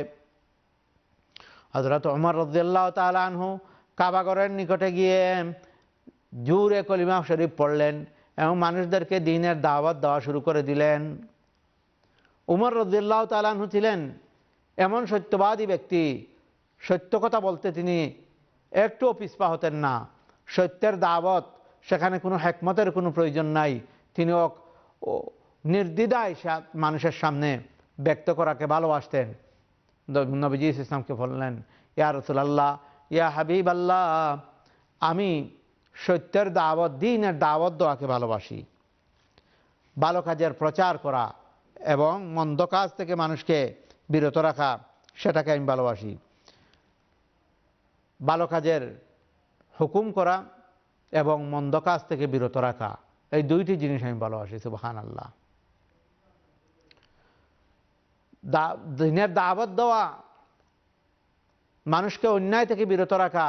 Speaker 2: হযরত ওমর রাদিয়াল্লাহু তাআলা আনহু কাবাঘরের নিকটে গিয়ে জোরে কলিমা শরীফ পড়লেন এবং মানুষদেরকে দ্বীনের দাওয়াত দেওয়া শুরু করে দিলেন। ওমর রাদিয়াল্লাহু তাআলা আনহু ছিলেন এমন সত্যবাদী ব্যক্তি, সত্য কথা বলতে তিনি একটুও পিছপা হতেন না। সত্যের দাওয়াত, সেখানে কোনো হিকমতের কোনো প্রয়োজন নাই, তিনি নির্দ্বিধায় মানুষের সামনে ব্যক্ত করাকে ভালোবাসতেন। নবীজি ইসলামকে বললেন, ইয়া রাসূলুল্লাহ ইয়া হাবিবাল্লাহ, আমি সত্যের দাওয়াত, দ্বীনের দাওয়াত দেওয়াকে ভালোবাসি। ভালো কাজের প্রচার করা এবং মন্দ কাজ থেকে মানুষকে বিরত রাখা, সেটাকে আমি ভালোবাসি। ভালো কাজের হুকুম করা এবং মন্দ কাজ থেকে বিরত রাখা, এই দুইটি জিনিস আমি ভালোবাসি। সুবহানাল্লাহ। দিনের দাওয়াত দেওয়া, মানুষকে অন্যায় থেকে বিরত রাখা,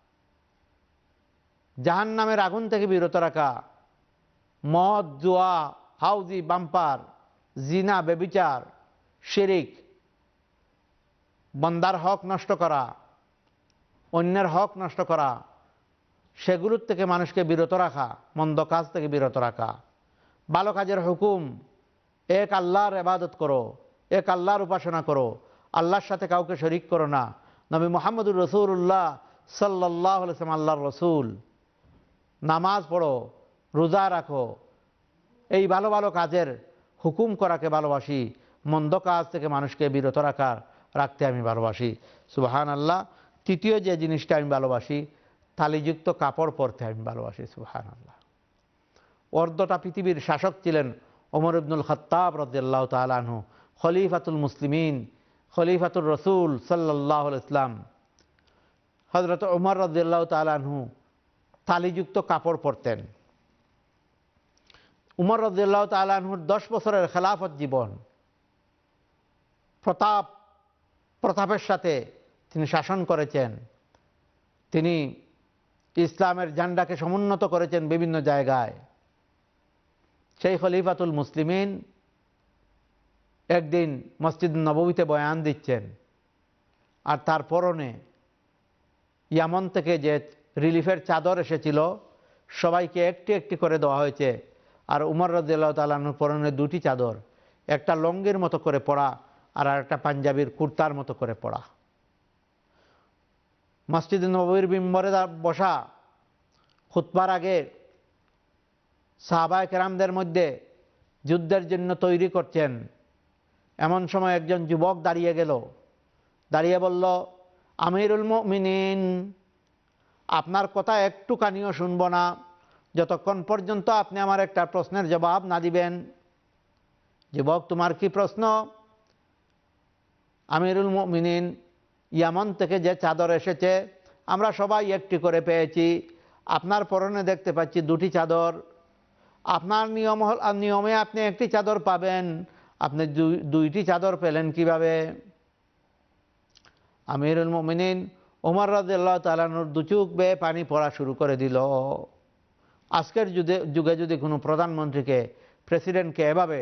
Speaker 2: জাহান্নামের আগুন থেকে বিরত রাখা, মদ, জুয়া, হাউজি, বাম্পার, জিনা, ব্যভিচার, শিরিক, বান্দার হক নষ্ট করা, অন্যের হক নষ্ট করা, সেগুলোর থেকে মানুষকে বিরত রাখা, মন্দ কাজ থেকে বিরত রাখা, ভালো কাজের হুকুম, এক আল্লাহর ইবাদত করো, এক আল্লাহর উপাসনা করো, আল্লাহর সাথে কাউকে শরীক করো না। নবী মুহাম্মদুর রাসূলুল্লাহ সাল্লাল্লাহু আলাইহি ওয়াসাল্লাম আল্লাহর রাসূল। নামাজ পড়ো, রোজা রাখো, এই ভালো ভালো কাজের হুকুম করাকে ভালোবাসি, মন্দ কাজ থেকে মানুষকে বিরত রাখার রাখতে আমি ভালোবাসি। সুবহানাল্লাহ। তৃতীয় যে জিনিসটা আমি ভালোবাসি, তালিযুক্ত কাপড় পরতে আমি ভালোবাসি। সুবহানাল্লাহ। অর্ধটা পৃথিবীর শাসক ছিলেন ওমর ইবনুল খাত্তাব রাদিয়াল্লাহু তাআলা আনহু, খলিফাতুল মুসলিমিন, খলিফাতুর রাসূল সাল্লাল্লাহু আলাইহি ওয়াসাল্লাম। হযরত ওমর রাদিয়াল্লাহু তাআলা আনহু তালিযুক্ত কাপড় পরতেন। উমর রাদিয়াল্লাহু তাআলা আনহুর দশ বছরের খেলাফত জীবন, প্রতাপ প্রতাপের সাথে তিনি শাসন করেছেন। তিনি ইসলামের ঝান্ডাকে সমুন্নত করেছেন বিভিন্ন জায়গায়। সেই খলিফাতুল মুসলিমিন একদিন মসজিদ নববীতে বয়ান দিচ্ছেন, আর তার পরনে ইয়ামন থেকে যে রিলিফের চাদর এসেছিল সবাইকে একটি একটি করে দেওয়া হয়েছে, আর উমর রাদিয়াল্লাহু তাআলা আনহুর পরনে দুটি চাদর, একটা লঙ্গির মতো করে পরা আর একটা পাঞ্জাবির কুর্তার মতো করে পরা। মসজিদ নববীর মিম্বরে বসা, খুতবার আগে সাহাবায়ে কেরামদের মধ্যে যুদ্ধের জন্য তৈরি করছেন। এমন সময় একজন যুবক দাঁড়িয়ে গেল, দাঁড়িয়ে বলল, আমিরুল মুমিনিন, আপনার কথা একটুখানিও শুনব না যতক্ষণ পর্যন্ত আপনি আমার একটা প্রশ্নের জবাব না দিবেন। যুবক, তোমার কি প্রশ্ন? আমিরুল মুমিনিন, ইয়ামন থেকে যে চাদর এসেছে আমরা সবাই একটি করে পেয়েছি, আপনার পরনে দেখতে পাচ্ছি দুটি চাদর। আপনার নিয়ম নিয়মে আপনি একটি চাদর পাবেন, আপনি দুইটি চাদর পেলেন কিভাবে? আমিরুল মুমিনিন ওমর রাদিয়াল্লাহু তাআলা আনহুর দুচোখ বেয়ে পানি পড়া শুরু করে দিল। আজকের যুগে যুগে যদি কোনো প্রধানমন্ত্রীকে, প্রেসিডেন্টকে এভাবে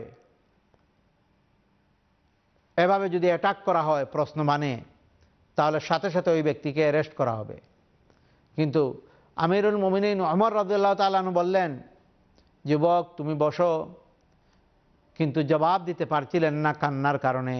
Speaker 2: এভাবে যদি অ্যাটাক করা হয় প্রশ্ন মানে, তাহলে সাথে সাথে ওই ব্যক্তিকে অ্যারেস্ট করা হবে। কিন্তু আমিরুল মুমিনিন ওমর রাদিয়াল্লাহু তাআলা আনহু বললেন, যুবক তুমি বসো, কিন্তু জবাব দিতে পারছিলেন না কান্নার কারণে।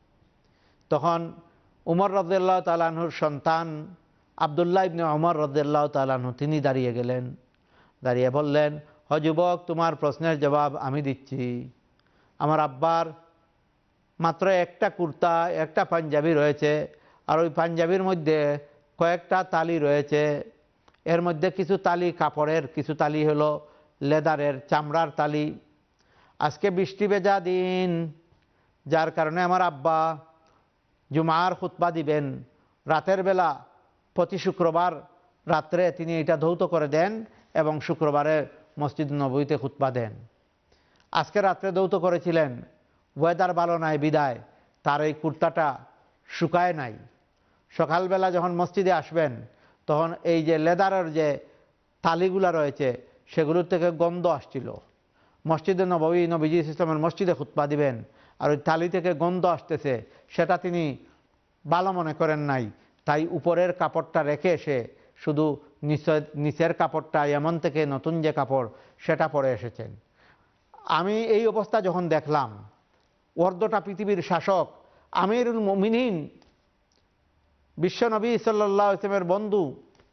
Speaker 2: তখন উমর রাদিয়াল্লাহু তাআলা আনহুর সন্তান আব্দুল্লাহ ইবনে ওমর রাদিয়াল্লাহু তাআলা আনহু তিনি দাঁড়িয়ে গেলেন, দাঁড়িয়ে বললেন, হ যুবক, তোমার প্রশ্নের জবাব আমি দিচ্ছি। আমার আব্বার মাত্র একটা কুর্তা, একটা পাঞ্জাবি রয়েছে, আর ওই পাঞ্জাবির মধ্যে কয়েকটা তালি রয়েছে। এর মধ্যে কিছু তালি কাপড়ের, কিছু তালি হলো লেদারের, চামড়ার তালি। আজকে বৃষ্টি ভেজা দিন, যার কারণে আমার আব্বা জুমার খুতবা দিবেন, রাতের বেলা প্রতি শুক্রবার রাত্রে তিনি এটা ধৌত করে দেন এবং শুক্রবারে মসজিদ নববীতে খুতবা দেন। আজকে রাত্রে ধৌত করেছিলেন, ওয়েদার ভালো নাই বিদায় তার এই কুর্তাটা শুকায় নাই। সকালবেলা যখন মসজিদে আসবেন তখন এই যে লেদারের যে তালিগুলা রয়েছে সেগুলোর থেকে গন্ধ আসছিল। মসজিদে নববী, নবীজি ইসলামের মসজিদে খুতবা দিবেন, আর ওই তালি থেকে গন্ধ আসতেছে, সেটা তিনি ভালো মনে করেন নাই, তাই উপরের কাপড়টা রেখে এসে শুধু নিচের কাপড়টা, এমন থেকে নতুন যে কাপড় সেটা পরে এসেছেন। আমি এই অবস্থা যখন দেখলাম, অর্ধটা পৃথিবীর শাসক আমিরুল মুমিনিন, বিশ্বনবী সাল্লাল্লাহু আলাইহি ওয়াসাল্লামের বন্ধু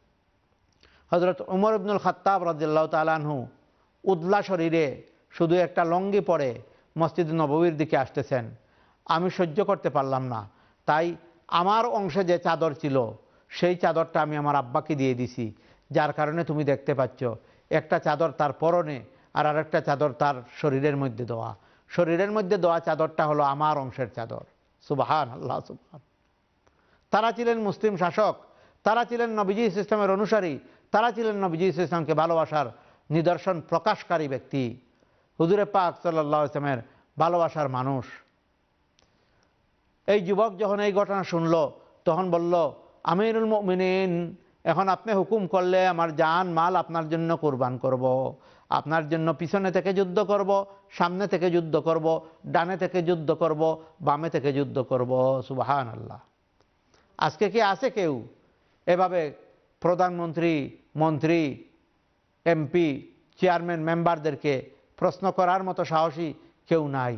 Speaker 2: হযরত উমর ইবনুল খাত্তাব রাদিয়াল্লাহু তাআলা আনহু উদলা শরীরে শুধু একটা লঙ্গি পরে মসজিদ নববীর দিকে আসতেছেন। আমি সহ্য করতে পারলাম না, তাই আমার অংশে যে চাদর ছিল সেই চাদরটা আমি আমার আব্বাকে দিয়ে দিছি, যার কারণে তুমি দেখতে পাচ্ছ একটা চাদর তার পরনে আর আরেকটা চাদর তার শরীরের মধ্যে দেওয়া। শরীরের মধ্যে দেওয়া চাদরটা হলো আমার অংশের চাদর। সুবহানাল্লাহ, সুবহান। তারা ছিলেন মুসলিম শাসক, তারা ছিলেন নবীজি ইসলামের অনুসারী, তারা ছিলেন নবীজি ইসলামকে ভালোবাসার নিদর্শন প্রকাশকারী ব্যক্তি, হুজুরে পাক সাল্লাল্লাহু আলাইহি ওয়াসাল্লামের ভালোবাসার মানুষ। এই যুবক যখন এই ঘটনা শুনল তখন বলল, আমিরুল মুমিনিন, এখন আপনি হুকুম করলে আমার জান মাল আপনার জন্য কুরবান করব, আপনার জন্য পিছনে থেকে যুদ্ধ করব, সামনে থেকে যুদ্ধ করব, ডানে থেকে যুদ্ধ করব, বামে থেকে যুদ্ধ করব। সুবহানাল্লাহ। আজকে কি আছে কেউ এভাবে প্রধানমন্ত্রী, মন্ত্রী, এমপি, চেয়ারম্যান, মেম্বারদেরকে প্রশ্ন করার মতো সাহসী কেউ নাই।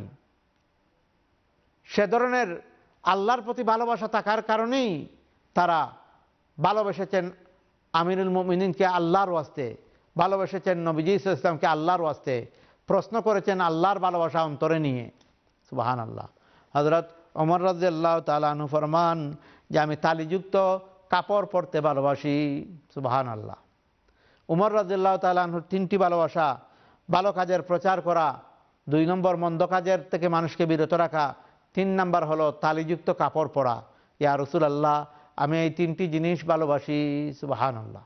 Speaker 2: সে ধরনের আল্লাহর প্রতি ভালোবাসা থাকার কারণেই তারা ভালোবেসেছেন আমিরুল মুমিনিনকে আল্লাহর ওয়াস্তে, ভালোবেসেছেন নবীজি সাল্লাল্লাহু আলাইহি ওয়াসাল্লামকে আল্লাহর ওয়াস্তে, প্রশ্ন করেছেন আল্লাহর ভালোবাসা অন্তরে নিয়ে। সুবহানাল্লাহ। হযরত ওমর রাদিয়াল্লাহু তাআলা আনহু ফরমান যে আমি তালিযুক্ত কাপড় পরতে ভালোবাসি। সুবহানাল্লাহ। ওমর রাদিয়াল্লাহু তাআলা আনহুর তিনটি ভালোবাসা: ভালো কাজের প্রচার করা, দুই নম্বর মন্দ কাজের থেকে মানুষকে বিরত রাখা, তিন নম্বর হলো তালিযুক্ত কাপড় পরা। ইয়া রাসূলুল্লাহ, আমি এই তিনটি জিনিস ভালোবাসি। সুবহানাল্লাহ।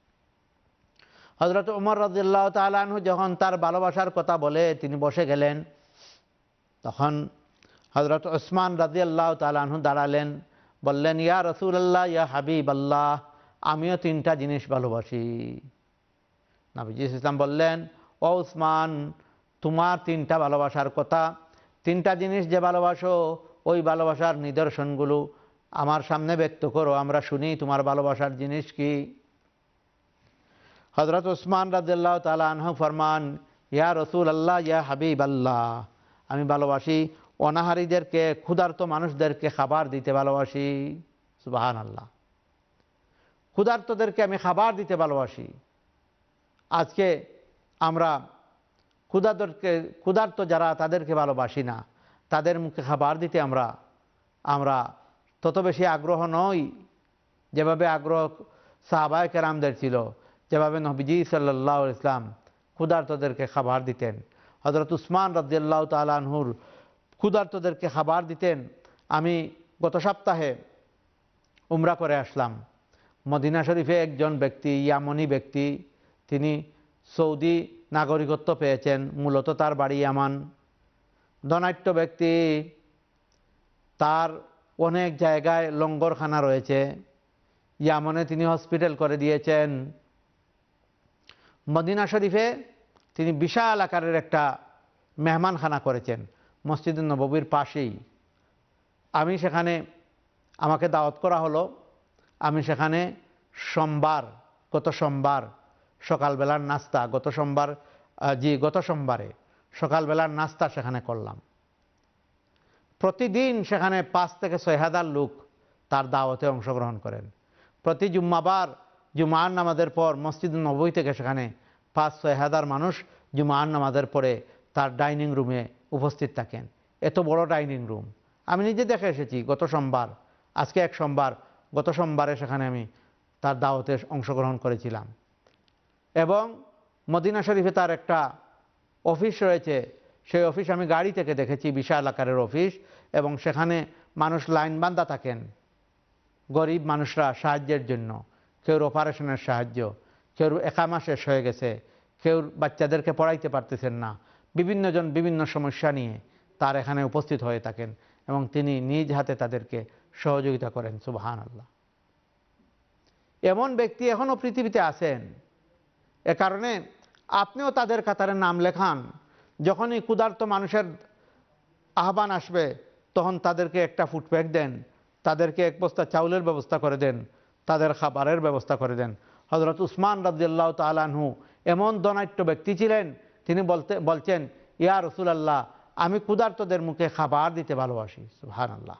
Speaker 2: হযরত ওমর রাদিয়াল্লাহু তাআলা আনহু যখন তার ভালোবাসার কথা বলে তিনি বসে গেলেন, তখন হযরত ওসমান রাদিয়াল্লাহু তাআলা আনহু দাঁড়ালেন, বললেন, ইয়া রাসূলুল্লাহ, ইয়া হাবিবাল্লাহ, আমিও তিনটা জিনিস ভালোবাসি। নবীজি সাল্লাল্লাহু আলাইহি ওয়াসাল্লাম বললেন, ও ওসমান, তোমার তিনটা ভালোবাসার কথা, তিনটা জিনিস যে ভালোবাসো ওই ভালোবাসার নিদর্শনগুলো আমার সামনে ব্যক্ত করো, আমরা শুনি তোমার ভালোবাসার জিনিস কি। হযরত ওসমান রাদিয়াল্লাহু তাআলা আনহু ফরমান, ইয়া রাসূলুল্লাহ, ইয়া হাবিবাল্লাহ, আমি ভালোবাসি অনাহারীদেরকে, ক্ষুধার্ত মানুষদেরকে খাবার দিতে ভালোবাসি। সুবহানাল্লাহ। ক্ষুধার্তদেরকে আমি খাবার দিতে ভালোবাসি। আজকে আমরা ক্ষুধার্তকে ক্ষুধার্ত যারা তাদেরকে ভালোবাসি না, তাদের মুখে খাবার দিতে আমরা আমরা তত বেশি আগ্রহ নই যেভাবে আগ্রহ সাহাবায়ে কেরামদের ছিল, যেভাবে নবীজি সাল্লাল্লাহু আলাইহি ওয়াসাল্লাম ক্ষুধার্তদেরকে খাবার দিতেন। হযরত উসমান রাদিয়াল্লাহু তাআলা আনহুর ক্ষুধার্তদেরকে খাবার দিতেন। আমি গত সপ্তাহে উমরা করে আসলাম। মদিনা শরীফে একজন ব্যক্তি, ইয়ামানি ব্যক্তি, তিনি সৌদি নাগরিকত্ব পেয়েছেন, মূলত তার বাড়ি ইয়ামান। ধনাঢ্য ব্যক্তি, তার অনেক জায়গায় লঙ্গরখানা রয়েছে। ইয়ামনে তিনি হসপিটাল করে দিয়েছেন। মদিনা শরীফে তিনি বিশাল আকারের একটা মেহমানখানা করেছেন মসজিদ নববীর পাশেই। আমি সেখানে, আমাকে দাওয়াত করা হলো। আমি সেখানে সোমবার, গত সোমবার সকালবেলার নাস্তা, গত সোমবার জি গত সোমবারে সকালবেলার নাস্তা সেখানে করলাম। প্রতিদিন সেখানে পাঁচ থেকে ছয় হাজার লোক তার দাওয়াতে অংশগ্রহণ করেন। প্রতি জুম্মাবার জুমার নামাজের পর মসজিদ নববী থেকে সেখানে পাঁচ ছয় হাজার মানুষ জুমার নামাজের পরে তার ডাইনিং রুমে উপস্থিত থাকেন। এত বড় ডাইনিং রুম আমি নিজে দেখে এসেছি। গত সোমবার, আজকে এক সোমবার, গত সোমবারে সেখানে আমি তার দাওয়াতে অংশগ্রহণ করেছিলাম। এবং মদিনা শরীফে তার একটা অফিস রয়েছে, সেই অফিস আমি গাড়ি থেকে দেখেছি, বিশাল আকারের অফিস। এবং সেখানে মানুষ লাইন বাঁধা থাকেন, গরিব মানুষরা সাহায্যের জন্য। কেউর অপারেশনের সাহায্য, কেউর একামা শেষ হয়ে গেছে, কেউ বাচ্চাদেরকে পড়াইতে পারতেছেন না, বিভিন্নজন বিভিন্ন সমস্যা নিয়ে তার এখানে উপস্থিত হয়ে থাকেন এবং তিনি নিজ হাতে তাদেরকে সহযোগিতা করেন। সুবহানাল্লাহ। এমন ব্যক্তি এখনও পৃথিবীতে আছেন। এ কারণে আপনিও তাদের কাতারে নাম লেখান। যখনই ক্ষুধার্ত মানুষের আহ্বান আসবে তখন তাদেরকে একটা ফুড প্যাক দেন, তাদেরকে এক বস্তা চাউলের ব্যবস্থা করে দেন, তাদের খাবারের ব্যবস্থা করে দেন। হযরত উসমান রাদিয়াল্লাহু তাআলা আনহু এমন ধনাঢ্য ব্যক্তি ছিলেন, তিনি বলতে বলছেন, ইয়া রাসূলুল্লাহ, আমি ক্ষুধার্তদের মুখে খাবার দিতে ভালোবাসি। সুবহানাল্লাহ।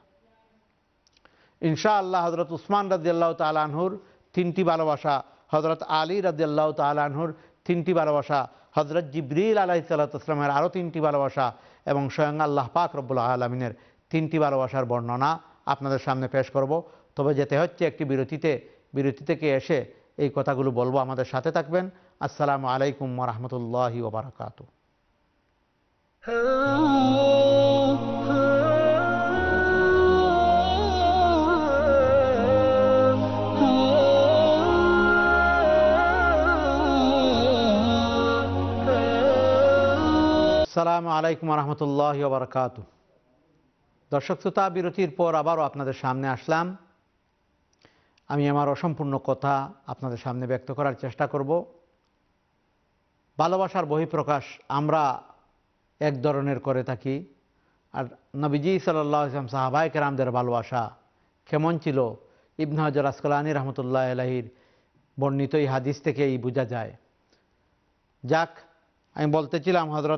Speaker 2: ইনশাআল্লাহ হযরত উসমান রাদিয়াল্লাহু তাআলা আনহুর তিনটি ভালোবাসা, হযরত আলী রাদিয়াল্লাহু তাআলা আনহুর তিনটি ভালোবাসা, হযরত জিবরিল আলাইহিস সালাতু ওয়াস সালামের আরও তিনটি ভালোবাসা এবং স্বয়ং আল্লাহ পাক রব্বুল আলামিনের তিনটি ভালোবাসার বর্ণনা আপনাদের সামনে পেশ করব। তবে যেতে হচ্ছে একটি বিরতিতে। বিরতি থেকে এসে এই কথাগুলো বলবো, আমাদের সাথে থাকবেন। আসসালামু আলাইকুম ওয়া রাহমাতুল্লাহি ওয়া বারাকাতুহু। আসসালামু আলাইকুম ওয়া রাহমাতুল্লাহি ওয়া বারাকাতুহু। দর্শক শ্রোতা, বিরতির পর আবারও আপনাদের সামনে আসলাম। আমি আমার অসম্পূর্ণ কথা আপনাদের সামনে ব্যক্ত করার চেষ্টা করব। ভালোবাসার বহিঃপ্রকাশ আমরা এক ধরনের করে থাকি, আর নবীজি সাল্লাল্লাহু আলাইহি ওয়াসাল্লাম সাহাবায়ে কেরামদের ভালোবাসা কেমন ছিল ইবনে হাজার আসকালানী রহমতুল্লাহ আলাইহির বর্ণিত এই হাদিস থেকেই বোঝা যায়। যাক, আমি বলতেছিলাম হযরত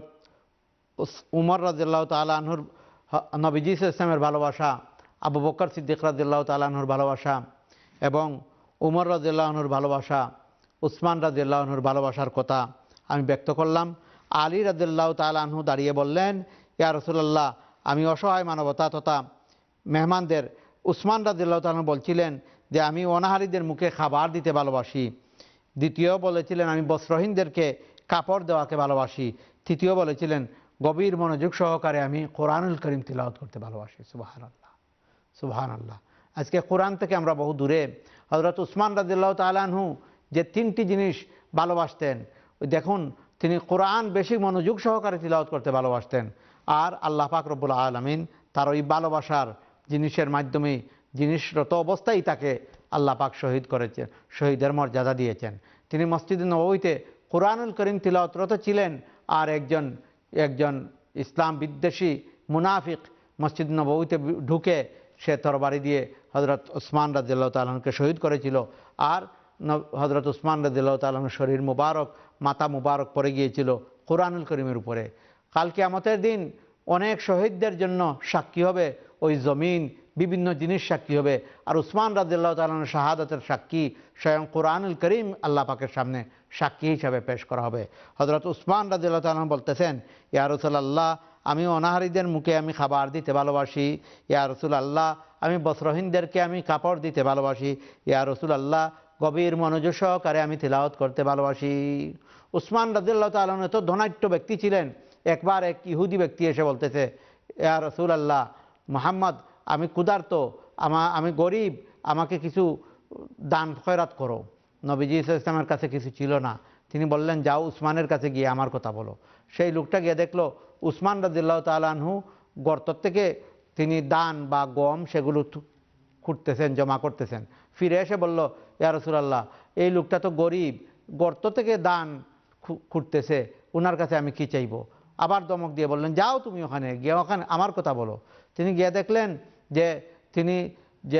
Speaker 2: উমর রাদিয়াল্লাহু তাআলা আনহুর নবীজি সাল্লাল্লাহু আলাইহি ওয়াসাল্লামের ভালোবাসা, আবু বকর সিদ্দিক রাদিয়াল্লাহু তাআলা আনহুর ভালোবাসা এবং উমর রাদিয়াল্লাহু আনহুর ভালোবাসা, উসমান রাদিয়াল্লাহু আনহুর ভালোবাসার কথা আমি ব্যক্ত করলাম। আলী রাদিয়াল্লাহু তাআলা আনহু দাঁড়িয়ে বললেন, ইয়া রাসূলুল্লাহ, আমি অসহায় মানবতা তথা মেহমানদের, উসমান রাদিয়াল্লাহু তাআলা বলছিলেন যে আমি অনাহারীদের মুখে খাবার দিতে ভালোবাসি। দ্বিতীয় বলেছিলেন আমি বস্ত্রহীনদেরকে কাপড় দেওয়াকে ভালোবাসি। তৃতীয় বলেছিলেন গভীর মনোযোগ সহকারে আমি কোরআনুল কারীম তিলাওয়াত করতে ভালোবাসি। সুবহানাল্লাহ, সুবহানাল্লাহ। আজকে কোরআন থেকে আমরা বহু দূরে। হযরত উসমান রাদিয়াল্লাহু তাআলা আনহু যে তিনটি জিনিস ভালোবাসতেন, দেখুন, তিনি কোরআন বেশি মনোযোগ সহকারে তিলাওয়াত করতে ভালোবাসতেন। আর আল্লাহ পাক রব্বুল আলামিন তার ওই ভালোবাসার জিনিসের মাধ্যমে জিনিসরত অবস্থায় তাকে আল্লাহ পাক শহীদ করেছেন, শহীদের মর্যাদা দিয়েছেন। তিনি মসজিদে নববীতে কোরআনুল কারীম তিলাওয়াতরত ছিলেন, আর একজন একজন ইসলাম বিদ্বেষী মুনাফিক মসজিদ নববীতে ঢুকে সে তরবারি দিয়ে হযরত উসমান রাদিয়াল্লাহু তাআলা আনহুকে শহীদ করেছিল। আর হযরত উসমান রাদিয়াল্লাহু তাআলা আনহুর শরীর মুবারক, মাথা মুবারক পড়ে গিয়েছিল কোরআনুল কারীমের উপরে। কাল কিয়ামতের দিন অনেক শহীদদের জন্য সাক্ষী হবে ওই জমিন, বিভিন্ন জিনিস সাক্ষী হবে। আর উসমান রাদিয়াল্লাহু তাআলা আনহুর শাহাদাতের সাক্ষী স্বয়ং কোরআনুল কারীম আল্লাহ পাকের সামনে সাক্ষী হিসাবে পেশ করা হবে। হযরত উসমান রাদিয়াল্লাহু তাআলা আনহু বলতেছেন, ইয়া রাসূলুল্লাহ, আমি অনাহারীদের মুখে আমি খাবার দিতে ভালোবাসি। ইয়া রাসূলুল্লাহ, আমি বস্ত্রহীনদেরকে আমি কাপড় দিতে ভালোবাসি। ইয়া রাসূলুল্লাহ, গভীর মনোযোগ সহকারে আমি তিলাওয়াত করতে ভালোবাসি। উসমান রাদিয়াল্লাহু তাআলা আনহু তো ধনাঢ্য ব্যক্তি ছিলেন। একবার এক ইহুদি ব্যক্তি এসে বলতেছে, ইয়া রাসূলুল্লাহ, মুহাম্মদ, আমি ক্ষুধার্ত, আমা আমি গরিব, আমাকে কিছু দান খয়রাত করো। নবীজি সাল্লাল্লাহু আলাইহি ওয়াসাল্লামের কাছে কিছু ছিল না। তিনি বললেন, যাও উসমানের কাছে গিয়ে আমার কথা বলো। সেই লোকটা গিয়ে দেখলো উসমান রাদিয়াল্লাহু তাআলা আনহু গর্ত থেকে তিনি দান বা গম সেগুলো খুঁড়তেছেন, জমা করতেছেন। ফিরে এসে বলল, ইয়া রাসূলুল্লাহ, এই লোকটা তো গরিব, গর্ত থেকে দান খুঁড়তেছে, ওনার কাছে আমি কি চাইবো? আবার দমক দিয়ে বললেন, যাও তুমি ওখানে গিয়ে ওখানে আমার কথা বলো। তিনি গিয়ে দেখলেন যে তিনি যে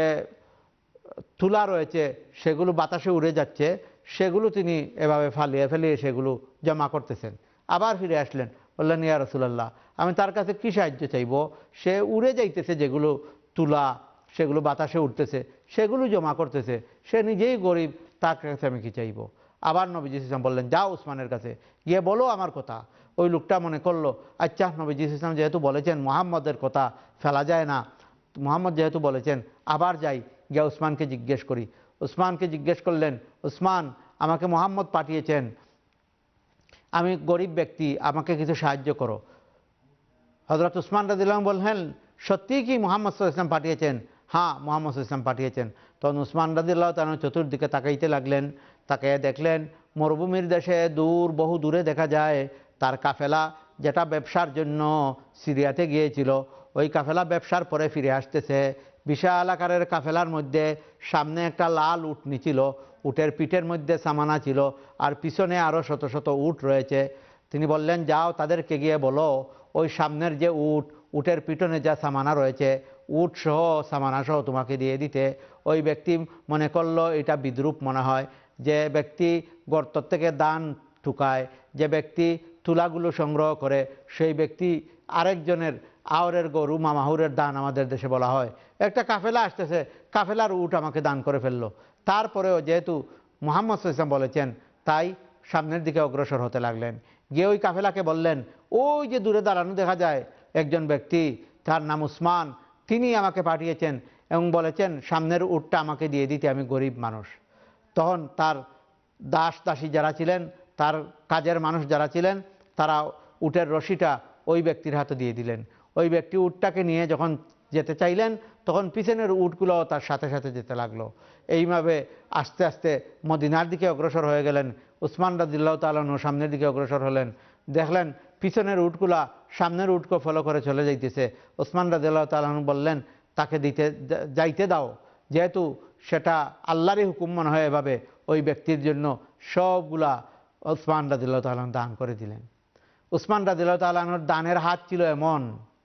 Speaker 2: তুলা রয়েছে সেগুলো বাতাসে উড়ে যাচ্ছে, সেগুলো তিনি এভাবে ফালিয়ে ফেলিয়ে সেগুলো জমা করতেছেন। আবার ফিরে আসলেন, বললেন, ইয়া রাসূলুল্লাহ, আমি তার কাছে কি সাহায্য চাইবো? সে উড়ে যাইতেছে, যেগুলো তুলা সেগুলো বাতাসে উঠতেছে, সেগুলো জমা করতেছে, সে নিজেই গরিব, তার কাছে আমি কি চাইবো? আবার নবীজি সাল্লাল্লাহু আলাইহি ওয়াসাল্লাম বললেন, যাও উসমানের কাছে গিয়ে বলো আমার কথা। ওই লোকটা মনে করলো, আচ্ছা, নবীজি সাল্লাল্লাহু আলাইহি ওয়াসাল্লাম যেহেতু বলেছেন মুহাম্মদের কথা ফেলা যায় না, মুহাম্মদ যেহেতু বলেছেন, আবার যাই, গিয়ে উসমানকে জিজ্ঞেস করি। উসমানকে জিজ্ঞেস করলেন, উসমান, আমাকে মুহাম্মদ পাঠিয়েছেন, আমি গরিব ব্যক্তি, আমাকে কিছু সাহায্য করো। হযরত উসমান রাদিয়াল্লাহু আনহু বললেন, সত্যিই কি মুহাম্মদ সাল্লাল্লাহু আলাইহি ওয়াসাল্লাম পাঠিয়েছেন? হ্যাঁ, মুহাম্মদ সাল্লাল্লাহু আলাইহি ওয়াসাল্লাম পাঠিয়েছেন। তখন উসমান রাদিয়াল্লাহু তাআলা চতুর্দিকে তাকাইতে লাগলেন। তাকিয়ে দেখলেন মরুভূমির দেশে দূর, বহু দূরে দেখা যায় তার কাফেলা, যেটা ব্যবসার জন্য সিরিয়াতে গিয়েছিল, ওই কাফেলা ব্যবসার পরে ফিরে আসতেছে। বিশাল আকারের কাফেলার মধ্যে সামনে একটা লাল উটনি ছিল, উটের পিঠের মধ্যে সামানা ছিল, আর পিছনে আরও শত শত উট রয়েছে। তিনি বললেন, যাও তাদেরকে গিয়ে বলো ওই সামনের যে উট, উটের পিছনে যা সামানা রয়েছে, উট সহ সামানা সহ তোমাকে দিয়ে দিতে। ওই ব্যক্তি মনে করলো এটা বিদ্রুপ মনে হয়, যে ব্যক্তি গর্ত থেকে দান ঠুকায়, যে ব্যক্তি তুলাগুলো সংগ্রহ করে, সেই ব্যক্তি আরেকজনের আওরের গরু মামাহুরের দান আমাদের দেশে বলা হয়। একটা কাফেলা আসতেছে, কাফেলার উট আমাকে দান করে ফেললো। তারপরেও যেহেতু মুহাম্মদ সাল্লাল্লাহু আলাইহি ওয়াসাল্লাম বলেছেন, তাই সামনের দিকে অগ্রসর হতে লাগলেন। গিয়ে ওই কাফেলাকে বললেন, ওই যে দূরে দাঁড়ানো দেখা যায় একজন ব্যক্তি, তার নাম উসমান, তিনি আমাকে পাঠিয়েছেন এবং বলেছেন সামনের উটটা আমাকে দিয়ে দিতে, আমি গরিব মানুষ। তখন তার দাস দাসী যারা ছিলেন, তার কাজের মানুষ যারা ছিলেন, তারা উটের রশিটা ওই ব্যক্তির হাতে দিয়ে দিলেন। ওই ব্যক্তি উটটাকে নিয়ে যখন যেতে চাইলেন, তখন পিছনের উটগুলো তার সাথে সাথে যেতে লাগলো। এইভাবে আস্তে আস্তে মদিনার দিকে অগ্রসর হয়ে গেলেন। উসমান রাদিয়াল্লাহু তাআলা আনহু সামনের দিকে অগ্রসর হলেন, দেখলেন পিছনের উটগুলা সামনের উটকে ফলো করে চলে যাইতেছে। ওসমান রাদিয়াল্লাহু তাআলা আনহু বললেন, তাকে দিতে যাইতে দাও, যেহেতু সেটা আল্লাহরই হুকুম মনে হয়, এভাবে ওই ব্যক্তির জন্য সবগুলা ওসমান রাদিয়াল্লাহু তাআলা আনহু দান করে দিলেন। ওসমান রাদিয়াল্লাহু তাআলা আনহুর দানের হাত ছিল এমন,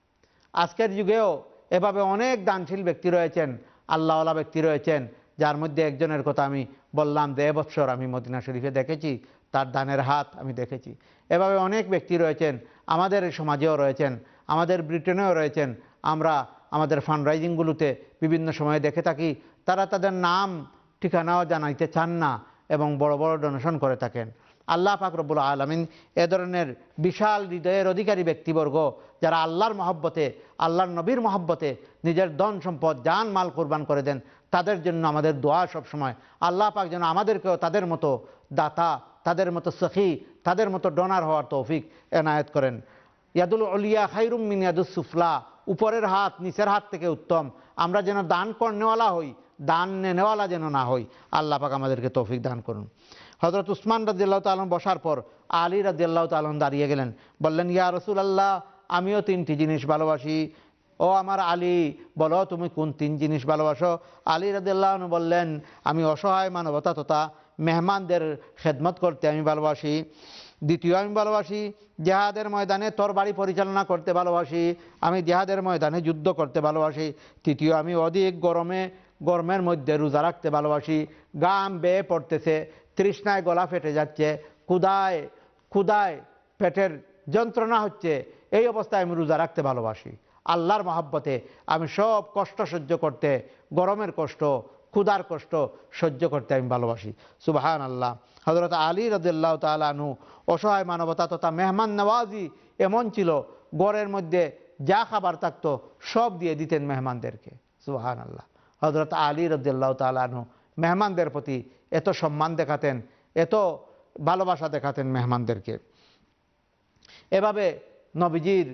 Speaker 2: আজকের যুগেও এভাবে অনেক দানশীল ব্যক্তি রয়েছেন, আল্লাহওয়ালা ব্যক্তি রয়েছেন, যার মধ্যে একজনের কথা আমি বললাম যে এবছর আমি মদিনা শরীফে দেখেছি, তার দানের হাত আমি দেখেছি। এভাবে অনেক ব্যক্তি রয়েছেন, আমাদের সমাজেও রয়েছেন, আমাদের ব্রিটেনেও রয়েছেন। আমরা আমাদের ফান্ড রাইজিংগুলোতে বিভিন্ন সময়ে দেখে থাকি, তারা তাদের নাম ঠিকানাও জানাইতে চান না এবং বড় বড় ডোনেশন করে থাকেন। আল্লাহ পাক রব্বুল আলামিন এ ধরনের বিশাল হৃদয়ের অধিকারী ব্যক্তিবর্গ, যারা আল্লাহর মহব্বতে, আল্লাহর নবীর মহব্বতে নিজের ধন সম্পদ জান মাল কোরবান করে দেন, তাদের জন্য আমাদের দোয়া সবসময় আল্লাহ পাক যেন আমাদেরকেও তাদের মতো দাতা, তাদের মতো সখী, তাদের মতো ডোনার হওয়ার তৌফিক এনায়েত করেন। ইয়াদুল উলিয়া খায়রুম মিন ইয়াদুস সুফলা, উপরের হাত নিচের হাত থেকে উত্তম। আমরা যেন দান করনেওয়ালা হই, দান নেনেওয়ালা যেন না হই। আল্লাহ পাক আমাদেরকে তৌফিক দান করুন। হযরত উসমান রাদিয়াল্লাহু তাআলা বসার পর আলী রাদিয়াল্লাহু তাআলা দাঁড়িয়ে গেলেন, বললেন, ইয়া রাসূলুল্লাহ, আমিও তিনটি জিনিস ভালোবাসি। ও আমার আলী, বলো তুমি কোন তিন জিনিস ভালোবাসো? আলী রাদিয়াল্লাহু আনহু বললেন, আমি অসহায় মানবতা তথা মেহমানদের খেদমত করতে আমি ভালোবাসি। দ্বিতীয়, আমি ভালোবাসি জিহাদের ময়দানে তরবারি পরিচালনা করতে ভালোবাসি, আমি জিহাদের ময়দানে যুদ্ধ করতে ভালোবাসি। তৃতীয়, আমি অধিক গরমে গরমের মধ্যে রোজা রাখতে ভালোবাসি। গাম বেয়ে পড়তেছে, তৃষ্ণায় গলা ফেটে যাচ্ছে, ক্ষুধায় ক্ষুধায় পেটের যন্ত্রণা হচ্ছে, এই অবস্থায় আমি রোজা রাখতে ভালোবাসি। আল্লাহর মহব্বতে আমি সব কষ্ট সহ্য করতে, গরমের কষ্ট, ক্ষুধার কষ্ট সহ্য করতে আমি ভালোবাসি। সুবহান আল্লাহ। হযরত আলী রাদিয়াল্লাহু তাআলা আনহু অসহায় মানবতা তথা মেহমান নওয়াজি এমন ছিল, ঘরের মধ্যে যা খাবার থাকতো সব দিয়ে দিতেন মেহমানদেরকে। সুবহান আল্লাহ। হযরত আলী রাদিয়াল্লাহু তাআলা আনহু মেহমানদের প্রতি এত সম্মান দেখাতেন, এত ভালোবাসা দেখাতেন মেহমানদেরকে। এভাবে নবীজির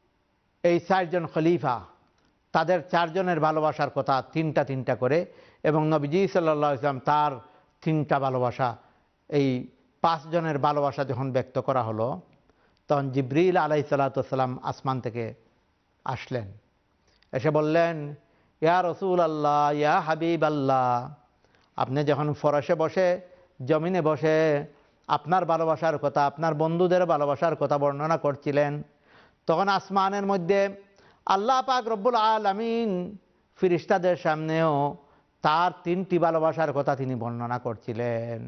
Speaker 2: এই চারজন খলিফা, তাদের চারজনের ভালোবাসার কথা তিনটা তিনটা করে, এবং নবীজি সাল্লাল্লাহু আলাইহি ওয়াসাল্লাম তার তিনটা ভালোবাসা, এই পাঁচজনের ভালোবাসা যখন ব্যক্ত করা হলো, তখন জিবরিল আলাইহিস সালাতু ওয়াস সালাম আসমান থেকে আসলেন, এসে বললেন, ইয়া রাসূলুল্লাহ, ইয়া হাবিবাল্লাহ, আপনি যখন ফরশে বসে, জমিনে বসে আপনার ভালোবাসার কথা, আপনার বন্ধুদের ভালোবাসার কথা বর্ণনা করছিলেন, তখন আসমানের মধ্যে আল্লাহ পাক রব্বুল আলামিন ফেরেশতাদের সামনেও তার তিনটি ভালোবাসার কথা তিনি বর্ণনা করছিলেন।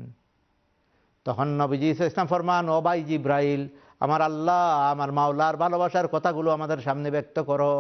Speaker 2: তখন নবীজি ইসলাম ফরমান, ও ভাই জিব্রাইল, আমার আল্লাহ, আমার মাওলার ভালোবাসার কথাগুলো আমাদের সামনে ব্যক্ত করো।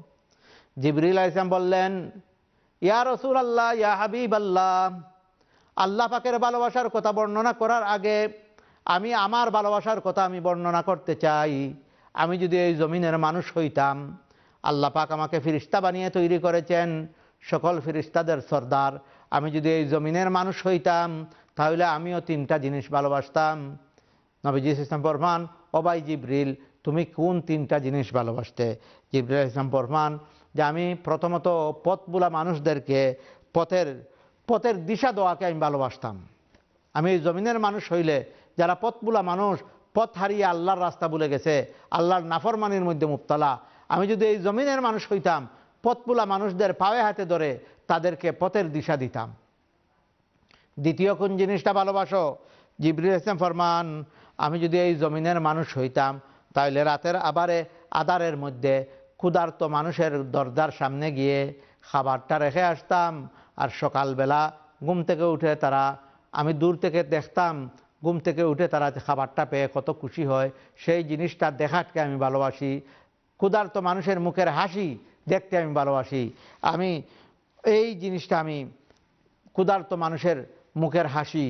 Speaker 2: জিবরিল আলাইহিস সালাম বললেন, ইয়া রাসূলুল্লাহ, ইয়া হাবিবাল্লাহ, আল্লাহ পাকের ভালোবাসার কথা বর্ণনা করার আগে আমি আমার ভালোবাসার কথা আমি বর্ণনা করতে চাই। আমি যদি এই জমিনের মানুষ হইতাম, আল্লাহ পাক আমাকে ফেরেশতা বানিয়ে তৈরি করেছেন, সকল ফেরেশতাদের সর্দার। আমি যদি এই জমিনের মানুষ হইতাম, তাহলে আমিও তিনটা জিনিস ভালোবাসতাম। নবীজি ইসলাম ফরমান, ও ভাই জিবরিল, তুমি কোন তিনটা জিনিস ভালোবাসতে? জিবরিল ইসলাম ফরমান যে আমি প্রথমত পথবুলা মানুষদেরকে, পথের পথের দিশা দেওয়াকে আমি ভালোবাসতাম। আমি এই জমিনের মানুষ হইলে যারা পথবুলা মানুষ, পথ হারিয়ে আল্লাহর রাস্তা ভুলে গেছে, আল্লাহর নাফরমানির মধ্যে মুবতালা, আমি যদি এই জমিনের মানুষ হইতাম, পথবুলা মানুষদের পায়ে হাতে ধরে তাদেরকে পথের দিশা দিতাম। দ্বিতীয় কোন জিনিসটা ভালোবাসো? জিবরিল ইসলাম ফরমান, আমি যদি এই জমিনের মানুষ হইতাম, তাহলে রাতের আবারে আধারের মধ্যে ক্ষুধার্ত মানুষের দরজার সামনে গিয়ে খাবারটা রেখে আসতাম, আর সকালবেলা ঘুম থেকে উঠে তারা, আমি দূর থেকে দেখতাম, ঘুম থেকে উঠে তারা খাবারটা পেয়ে কত খুশি হয়, সেই জিনিসটা দেখাকে আমি ভালোবাসি। ক্ষুধার্ত মানুষের মুখের হাসি দেখতে আমি ভালোবাসি। আমি এই জিনিসটা, আমি ক্ষুধার্ত মানুষের মুখের হাসি,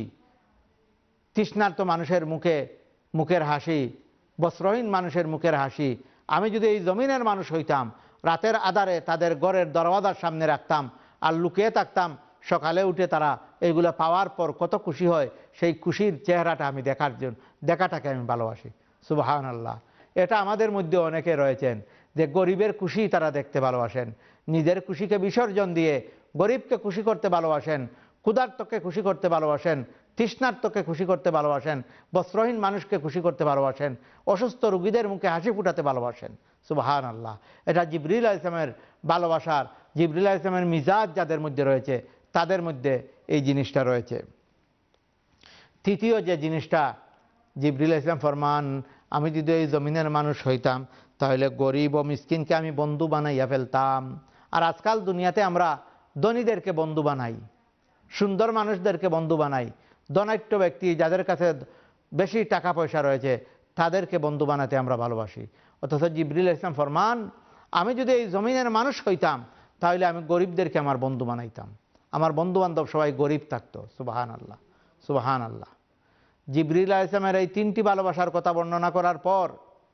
Speaker 2: তৃষ্ণার্ত মানুষের মুখে মুখের হাসি, বস্ত্রহীন মানুষের মুখের হাসি, আমি যদি এই জমিনের মানুষ হইতাম, রাতের আধারে তাদের ঘরের দরওয়াজার সামনে রাখতাম আর লুকিয়ে থাকতাম, সকালে উঠে তারা এইগুলো পাওয়ার পর কত খুশি হয়, সেই খুশির চেহারাটা আমি দেখার জন্য, দেখাটাকে আমি ভালোবাসি। সুবহানাল্লাহ। এটা আমাদের মধ্যে অনেকে রয়েছেন যে গরিবের খুশি তারা দেখতে ভালোবাসেন, নিজের খুশিকে বিসর্জন দিয়ে গরিবকে খুশি করতে ভালোবাসেন, ক্ষুধার্তকে খুশি করতে ভালোবাসেন, তৃষ্ণার্তকে খুশি করতে ভালোবাসেন, বস্ত্রহীন মানুষকে খুশি করতে ভালোবাসেন, অসুস্থ রোগীদের মুখে হাসি ফুটাতে ভালোবাসেন। সুবহানাল্লাহ। এটা জিবরিল আলাইহিস সালামের ভালোবাসার, জিবরিল আলাইহিস সালামের মিজাজ যাদের মধ্যে রয়েছে তাদের মধ্যে এই জিনিসটা রয়েছে। তৃতীয় যে জিনিসটা, জিবরিল আলাইহিস সালাম ফরমান, আমি যদি এই জমিনের মানুষ হইতাম তাহলে গরিব ও মিসকিনকে আমি বন্ধু বানাইয়া ফেলতাম। আর আজকাল দুনিয়াতে আমরা ধনীদেরকে বন্ধু বানাই, সুন্দর মানুষদেরকে বন্ধু বানাই, ধনাঢ্য ব্যক্তি যাদের কাছে বেশি টাকা পয়সা রয়েছে তাদেরকে বন্ধু বানাতে আমরা ভালোবাসি। অথচ জিবরিল আলাইহিস সালাম ফরমান, আমি যদি এই জমিনের মানুষ হইতাম তাহলে আমি গরিবদেরকে আমার বন্ধু বানাইতাম, আমার বন্ধু বান্ধব সবাই গরিব থাকতো। সুবহানাল্লাহ, সুবহানাল্লাহ। জিবরিল আলাইহিস সালামের এই তিনটি ভালোবাসার কথা বর্ণনা করার পর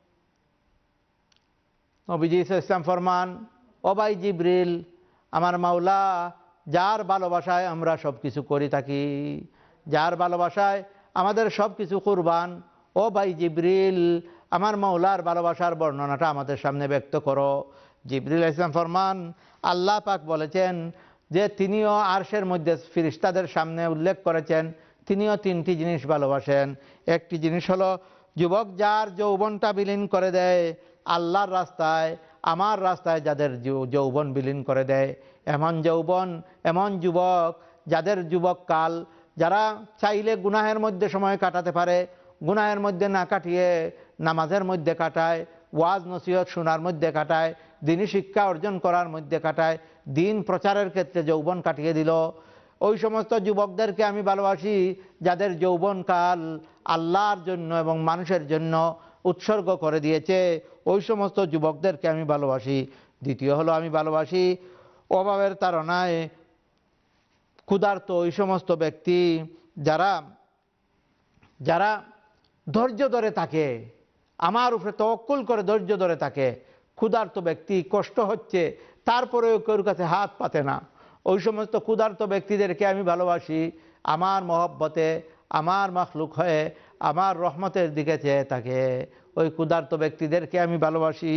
Speaker 2: নবীজি সাল্লাল্লাহু আলাইহি ওয়াসাল্লাম ফরমান, ও ভাই জিবরিল, আমার মাওলা যার ভালোবাসায় আমরা সব কিছু করি থাকি, যার ভালোবাসায় আমাদের সব কিছু কুরবান, ও ভাই জিবরিল, আমার মাওলার ভালোবাসার বর্ণনাটা আমাদের সামনে ব্যক্ত করো। জিবরিল আলাইহিস সালাম ফরমান, আল্লাহ পাক বলেছেন যে তিনিও আরশের মধ্যে ফেরেশতাদের সামনে উল্লেখ করেছেন তিনিও তিনটি জিনিস ভালোবাসেন। একটি জিনিস হলো যুবক যার যৌবনটা বিলীন করে দেয় আল্লাহর রাস্তায়, আমার রাস্তায় যাদের যৌবন বিলীন করে দেয়, এমন যৌবন, এমন যুবক যাদের যুবককাল, যারা চাইলে গুনাহের মধ্যে সময় কাটাতে পারে, গুনাহের মধ্যে না কাটিয়ে নামাজের মধ্যে কাটায়, ওয়াজ নসিহত শোনার মধ্যে কাটায়, দিনী শিক্ষা অর্জন করার মধ্যে কাটায়, দিন প্রচারের ক্ষেত্রে যৌবন কাটিয়ে দিল। ওই সমস্ত যুবকদেরকে আমি ভালোবাসি যাদের যৌবনকাল আল্লাহর জন্য এবং মানুষের জন্য উৎসর্গ করে দিয়েছে, ওই সমস্ত যুবকদেরকে আমি ভালোবাসি। দ্বিতীয় হলো আমি ভালোবাসি অভাবের তাড়নায় ক্ষুধার্ত ওই সমস্ত ব্যক্তি যারা যারা ধৈর্য ধরে থাকে, আমার উপরে তওয়াক্কুল করে ধৈর্য ধরে থাকে। ক্ষুধার্ত ব্যক্তি, কষ্ট হচ্ছে তারপরেও কেউ কাছে হাত পাতে না, ওই সমস্ত ক্ষুধার্ত ব্যক্তিদেরকে আমি ভালোবাসি। আমার মহব্বতে, আমার মাখলুক হয়ে আমার রহমতের দিকে চেয়ে থাকে, ওই ক্ষুধার্ত ব্যক্তিদেরকে আমি ভালোবাসি।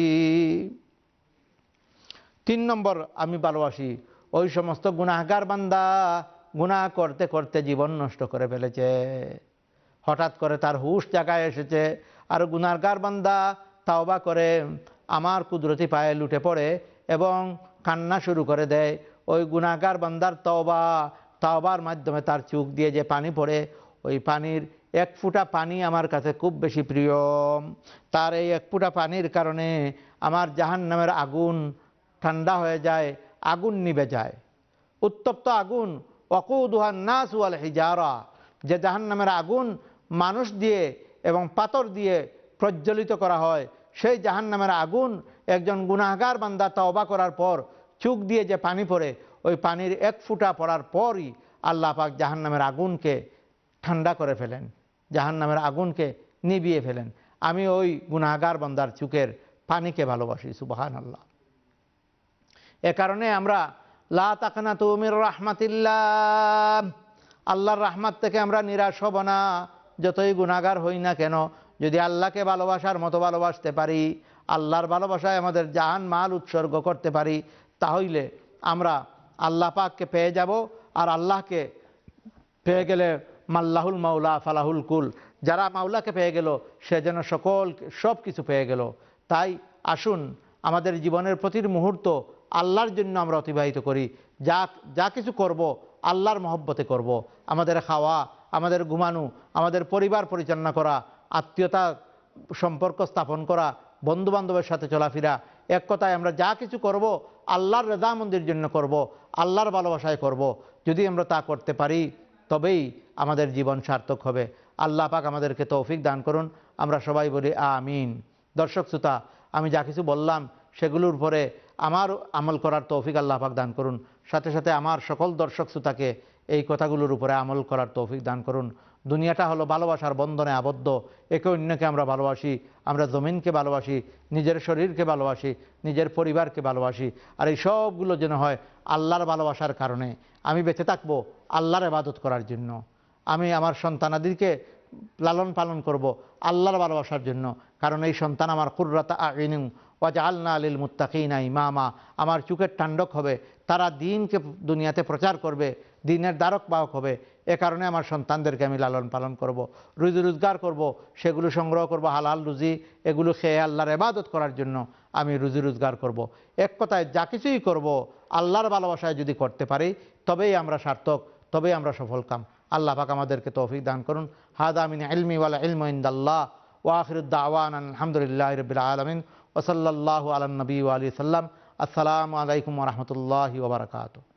Speaker 2: তিন নম্বর আমি ভালোবাসি ওই সমস্ত গুনাহগার বান্দা, গুনাহ করতে করতে জীবন নষ্ট করে ফেলেছে, হঠাৎ করে তার হুঁশ জায়গায় এসেছে, আর গুনাহগার বান্দা তাওবা করে আমার কুদরতি পায়ে লুটে পড়ে এবং কান্না শুরু করে দেয়। ওই গুনাহগার বান্দার তওবা, তওবার মাধ্যমে তার চোখ দিয়ে যে পানি পড়ে, ওই পানির এক ফোঁটা পানি আমার কাছে খুব বেশি প্রিয়। তার এই এক ফোঁটা পানির কারণে আমার জাহান্নামের আগুন ঠান্ডা হয়ে যায়, আগুন নিভে যায়। উত্তপ্ত আগুন, ওয়াকুদুহান নাস ওয়াল হিজারা, যে জাহান্নামের আগুন মানুষ দিয়ে এবং পাথর দিয়ে প্রজ্বলিত করা হয়, সেই জাহান্নামের আগুন একজন গুনাহগার বান্দা তওবা করার পর চোখ দিয়ে যে পানি পড়ে, ওই পানির এক ফোঁটা পড়ার পরই আল্লাহ পাক জাহান্নামের আগুনকে ঠান্ডা করে ফেলেন, জাহান্নামের আগুনকে নিভিয়ে ফেলেন। আমি ওই গুনাহগার বান্দার চোখের পানিকে ভালোবাসি। সুবহানাল্লাহ। এ কারণে আমরা লা তাকনাতু মির রাহমাতিল্লাহ, আল্লাহর রহমত থেকে আমরা নিরাশ হব না। যতই গুনাহগার হই না কেন, যদি আল্লাহকে ভালোবাসার মতো ভালোবাসতে পারি, আল্লাহর ভালোবাসায় আমাদের জান মাল উৎসর্গ করতে পারি, তাহলে আমরা আল্লাহ পাককে পেয়ে যাব। আর আল্লাহকে পেয়ে গেলে মাল্লাহুল মাওলা ফালাহুল কুল, যারা মাওলাকে পেয়ে গেল সে যেন সকল সব কিছু পেয়ে গেল। তাই আসুন আমাদের জীবনের প্রতিটি মুহূর্ত আল্লাহর জন্য আমরা অতিবাহিত করি। যা যা কিছু করব আল্লাহর মহব্বতে করব। আমাদের খাওয়া, আমাদের ঘুমানো, আমাদের পরিবার পরিচালনা করা, আত্মীয়তা সম্পর্ক স্থাপন করা, বন্ধু বান্ধবের সাথে চলাফেরা, এক কথায় আমরা যা কিছু করব আল্লাহর রেজামন্দির জন্য করব, আল্লাহর ভালোবাসায় করব। যদি আমরা তা করতে পারি তবেই আমাদের জীবন সার্থক হবে। আল্লাহ পাক আমাদেরকে তৌফিক দান করুন। আমরা সবাই বলি আমিন। দর্শক শ্রোতা, আমি যা কিছু বললাম সেগুলোর উপরে আমার আমল করার তৌফিক আল্লাহ পাক দান করুন। সাথে সাথে আমার সকল দর্শক শ্রোতাকে এই কথাগুলোর উপরে আমল করার তৌফিক দান করুন। দুনিয়াটা হলো ভালোবাসার বন্ধনে আবদ্ধ, একে অন্যকে আমরা ভালোবাসি, আমরা জমিনকে ভালোবাসি, নিজের শরীরকে ভালোবাসি, নিজের পরিবারকে ভালোবাসি। আর এই সবগুলো যেন হয় আল্লাহর ভালোবাসার কারণে। আমি বেঁচে থাকবো আল্লাহর ইবাদত করার জন্য, আমি আমার সন্তানাদিকে লালন পালন করব আল্লাহর ভালোবাসার জন্য, কারণ এই সন্তান আমার কুররাতা আইনুন ওয়াজআলনা লিল মুত্তাকিনা ইমামা, আমার চোখের টান্ডক হবে, তারা দ্বীনকে দুনিয়াতে প্রচার করবে, দিনের দ্বারক বাহক হবে। এ কারণে আমার সন্তানদেরকে আমি লালন পালন করব, রুজি রোজগার করব, সেগুলো সংগ্রহ করব হালাল রুজি, এগুলো খেয়ে আল্লাহর ইবাদত করার জন্য আমি রুজি রোজগার করব। এক কথায় যা কিছুই করব আল্লাহর ভালোবাসায় যদি করতে পারি তবেই আমরা সার্থক, তবেই আমরা সফল কাম। আল্লাহ পাক আমাদেরকে তৌফিক দান করুন। হাদা মিন ইলমি ওয়াল ইলমু ইনদাল্লাহ ওয়া আখিরুদ দাওয়ানা আলহামদুলিল্লাহি রাব্বিল আলামিন ওয়া সাল্লাল্লাহু আলা নবী ওয়া আলিহি সাল্লাম। আসসালামু আলাইকুম ওয়া রাহমাতুল্লাহি ওয়া বারাকাতুহু।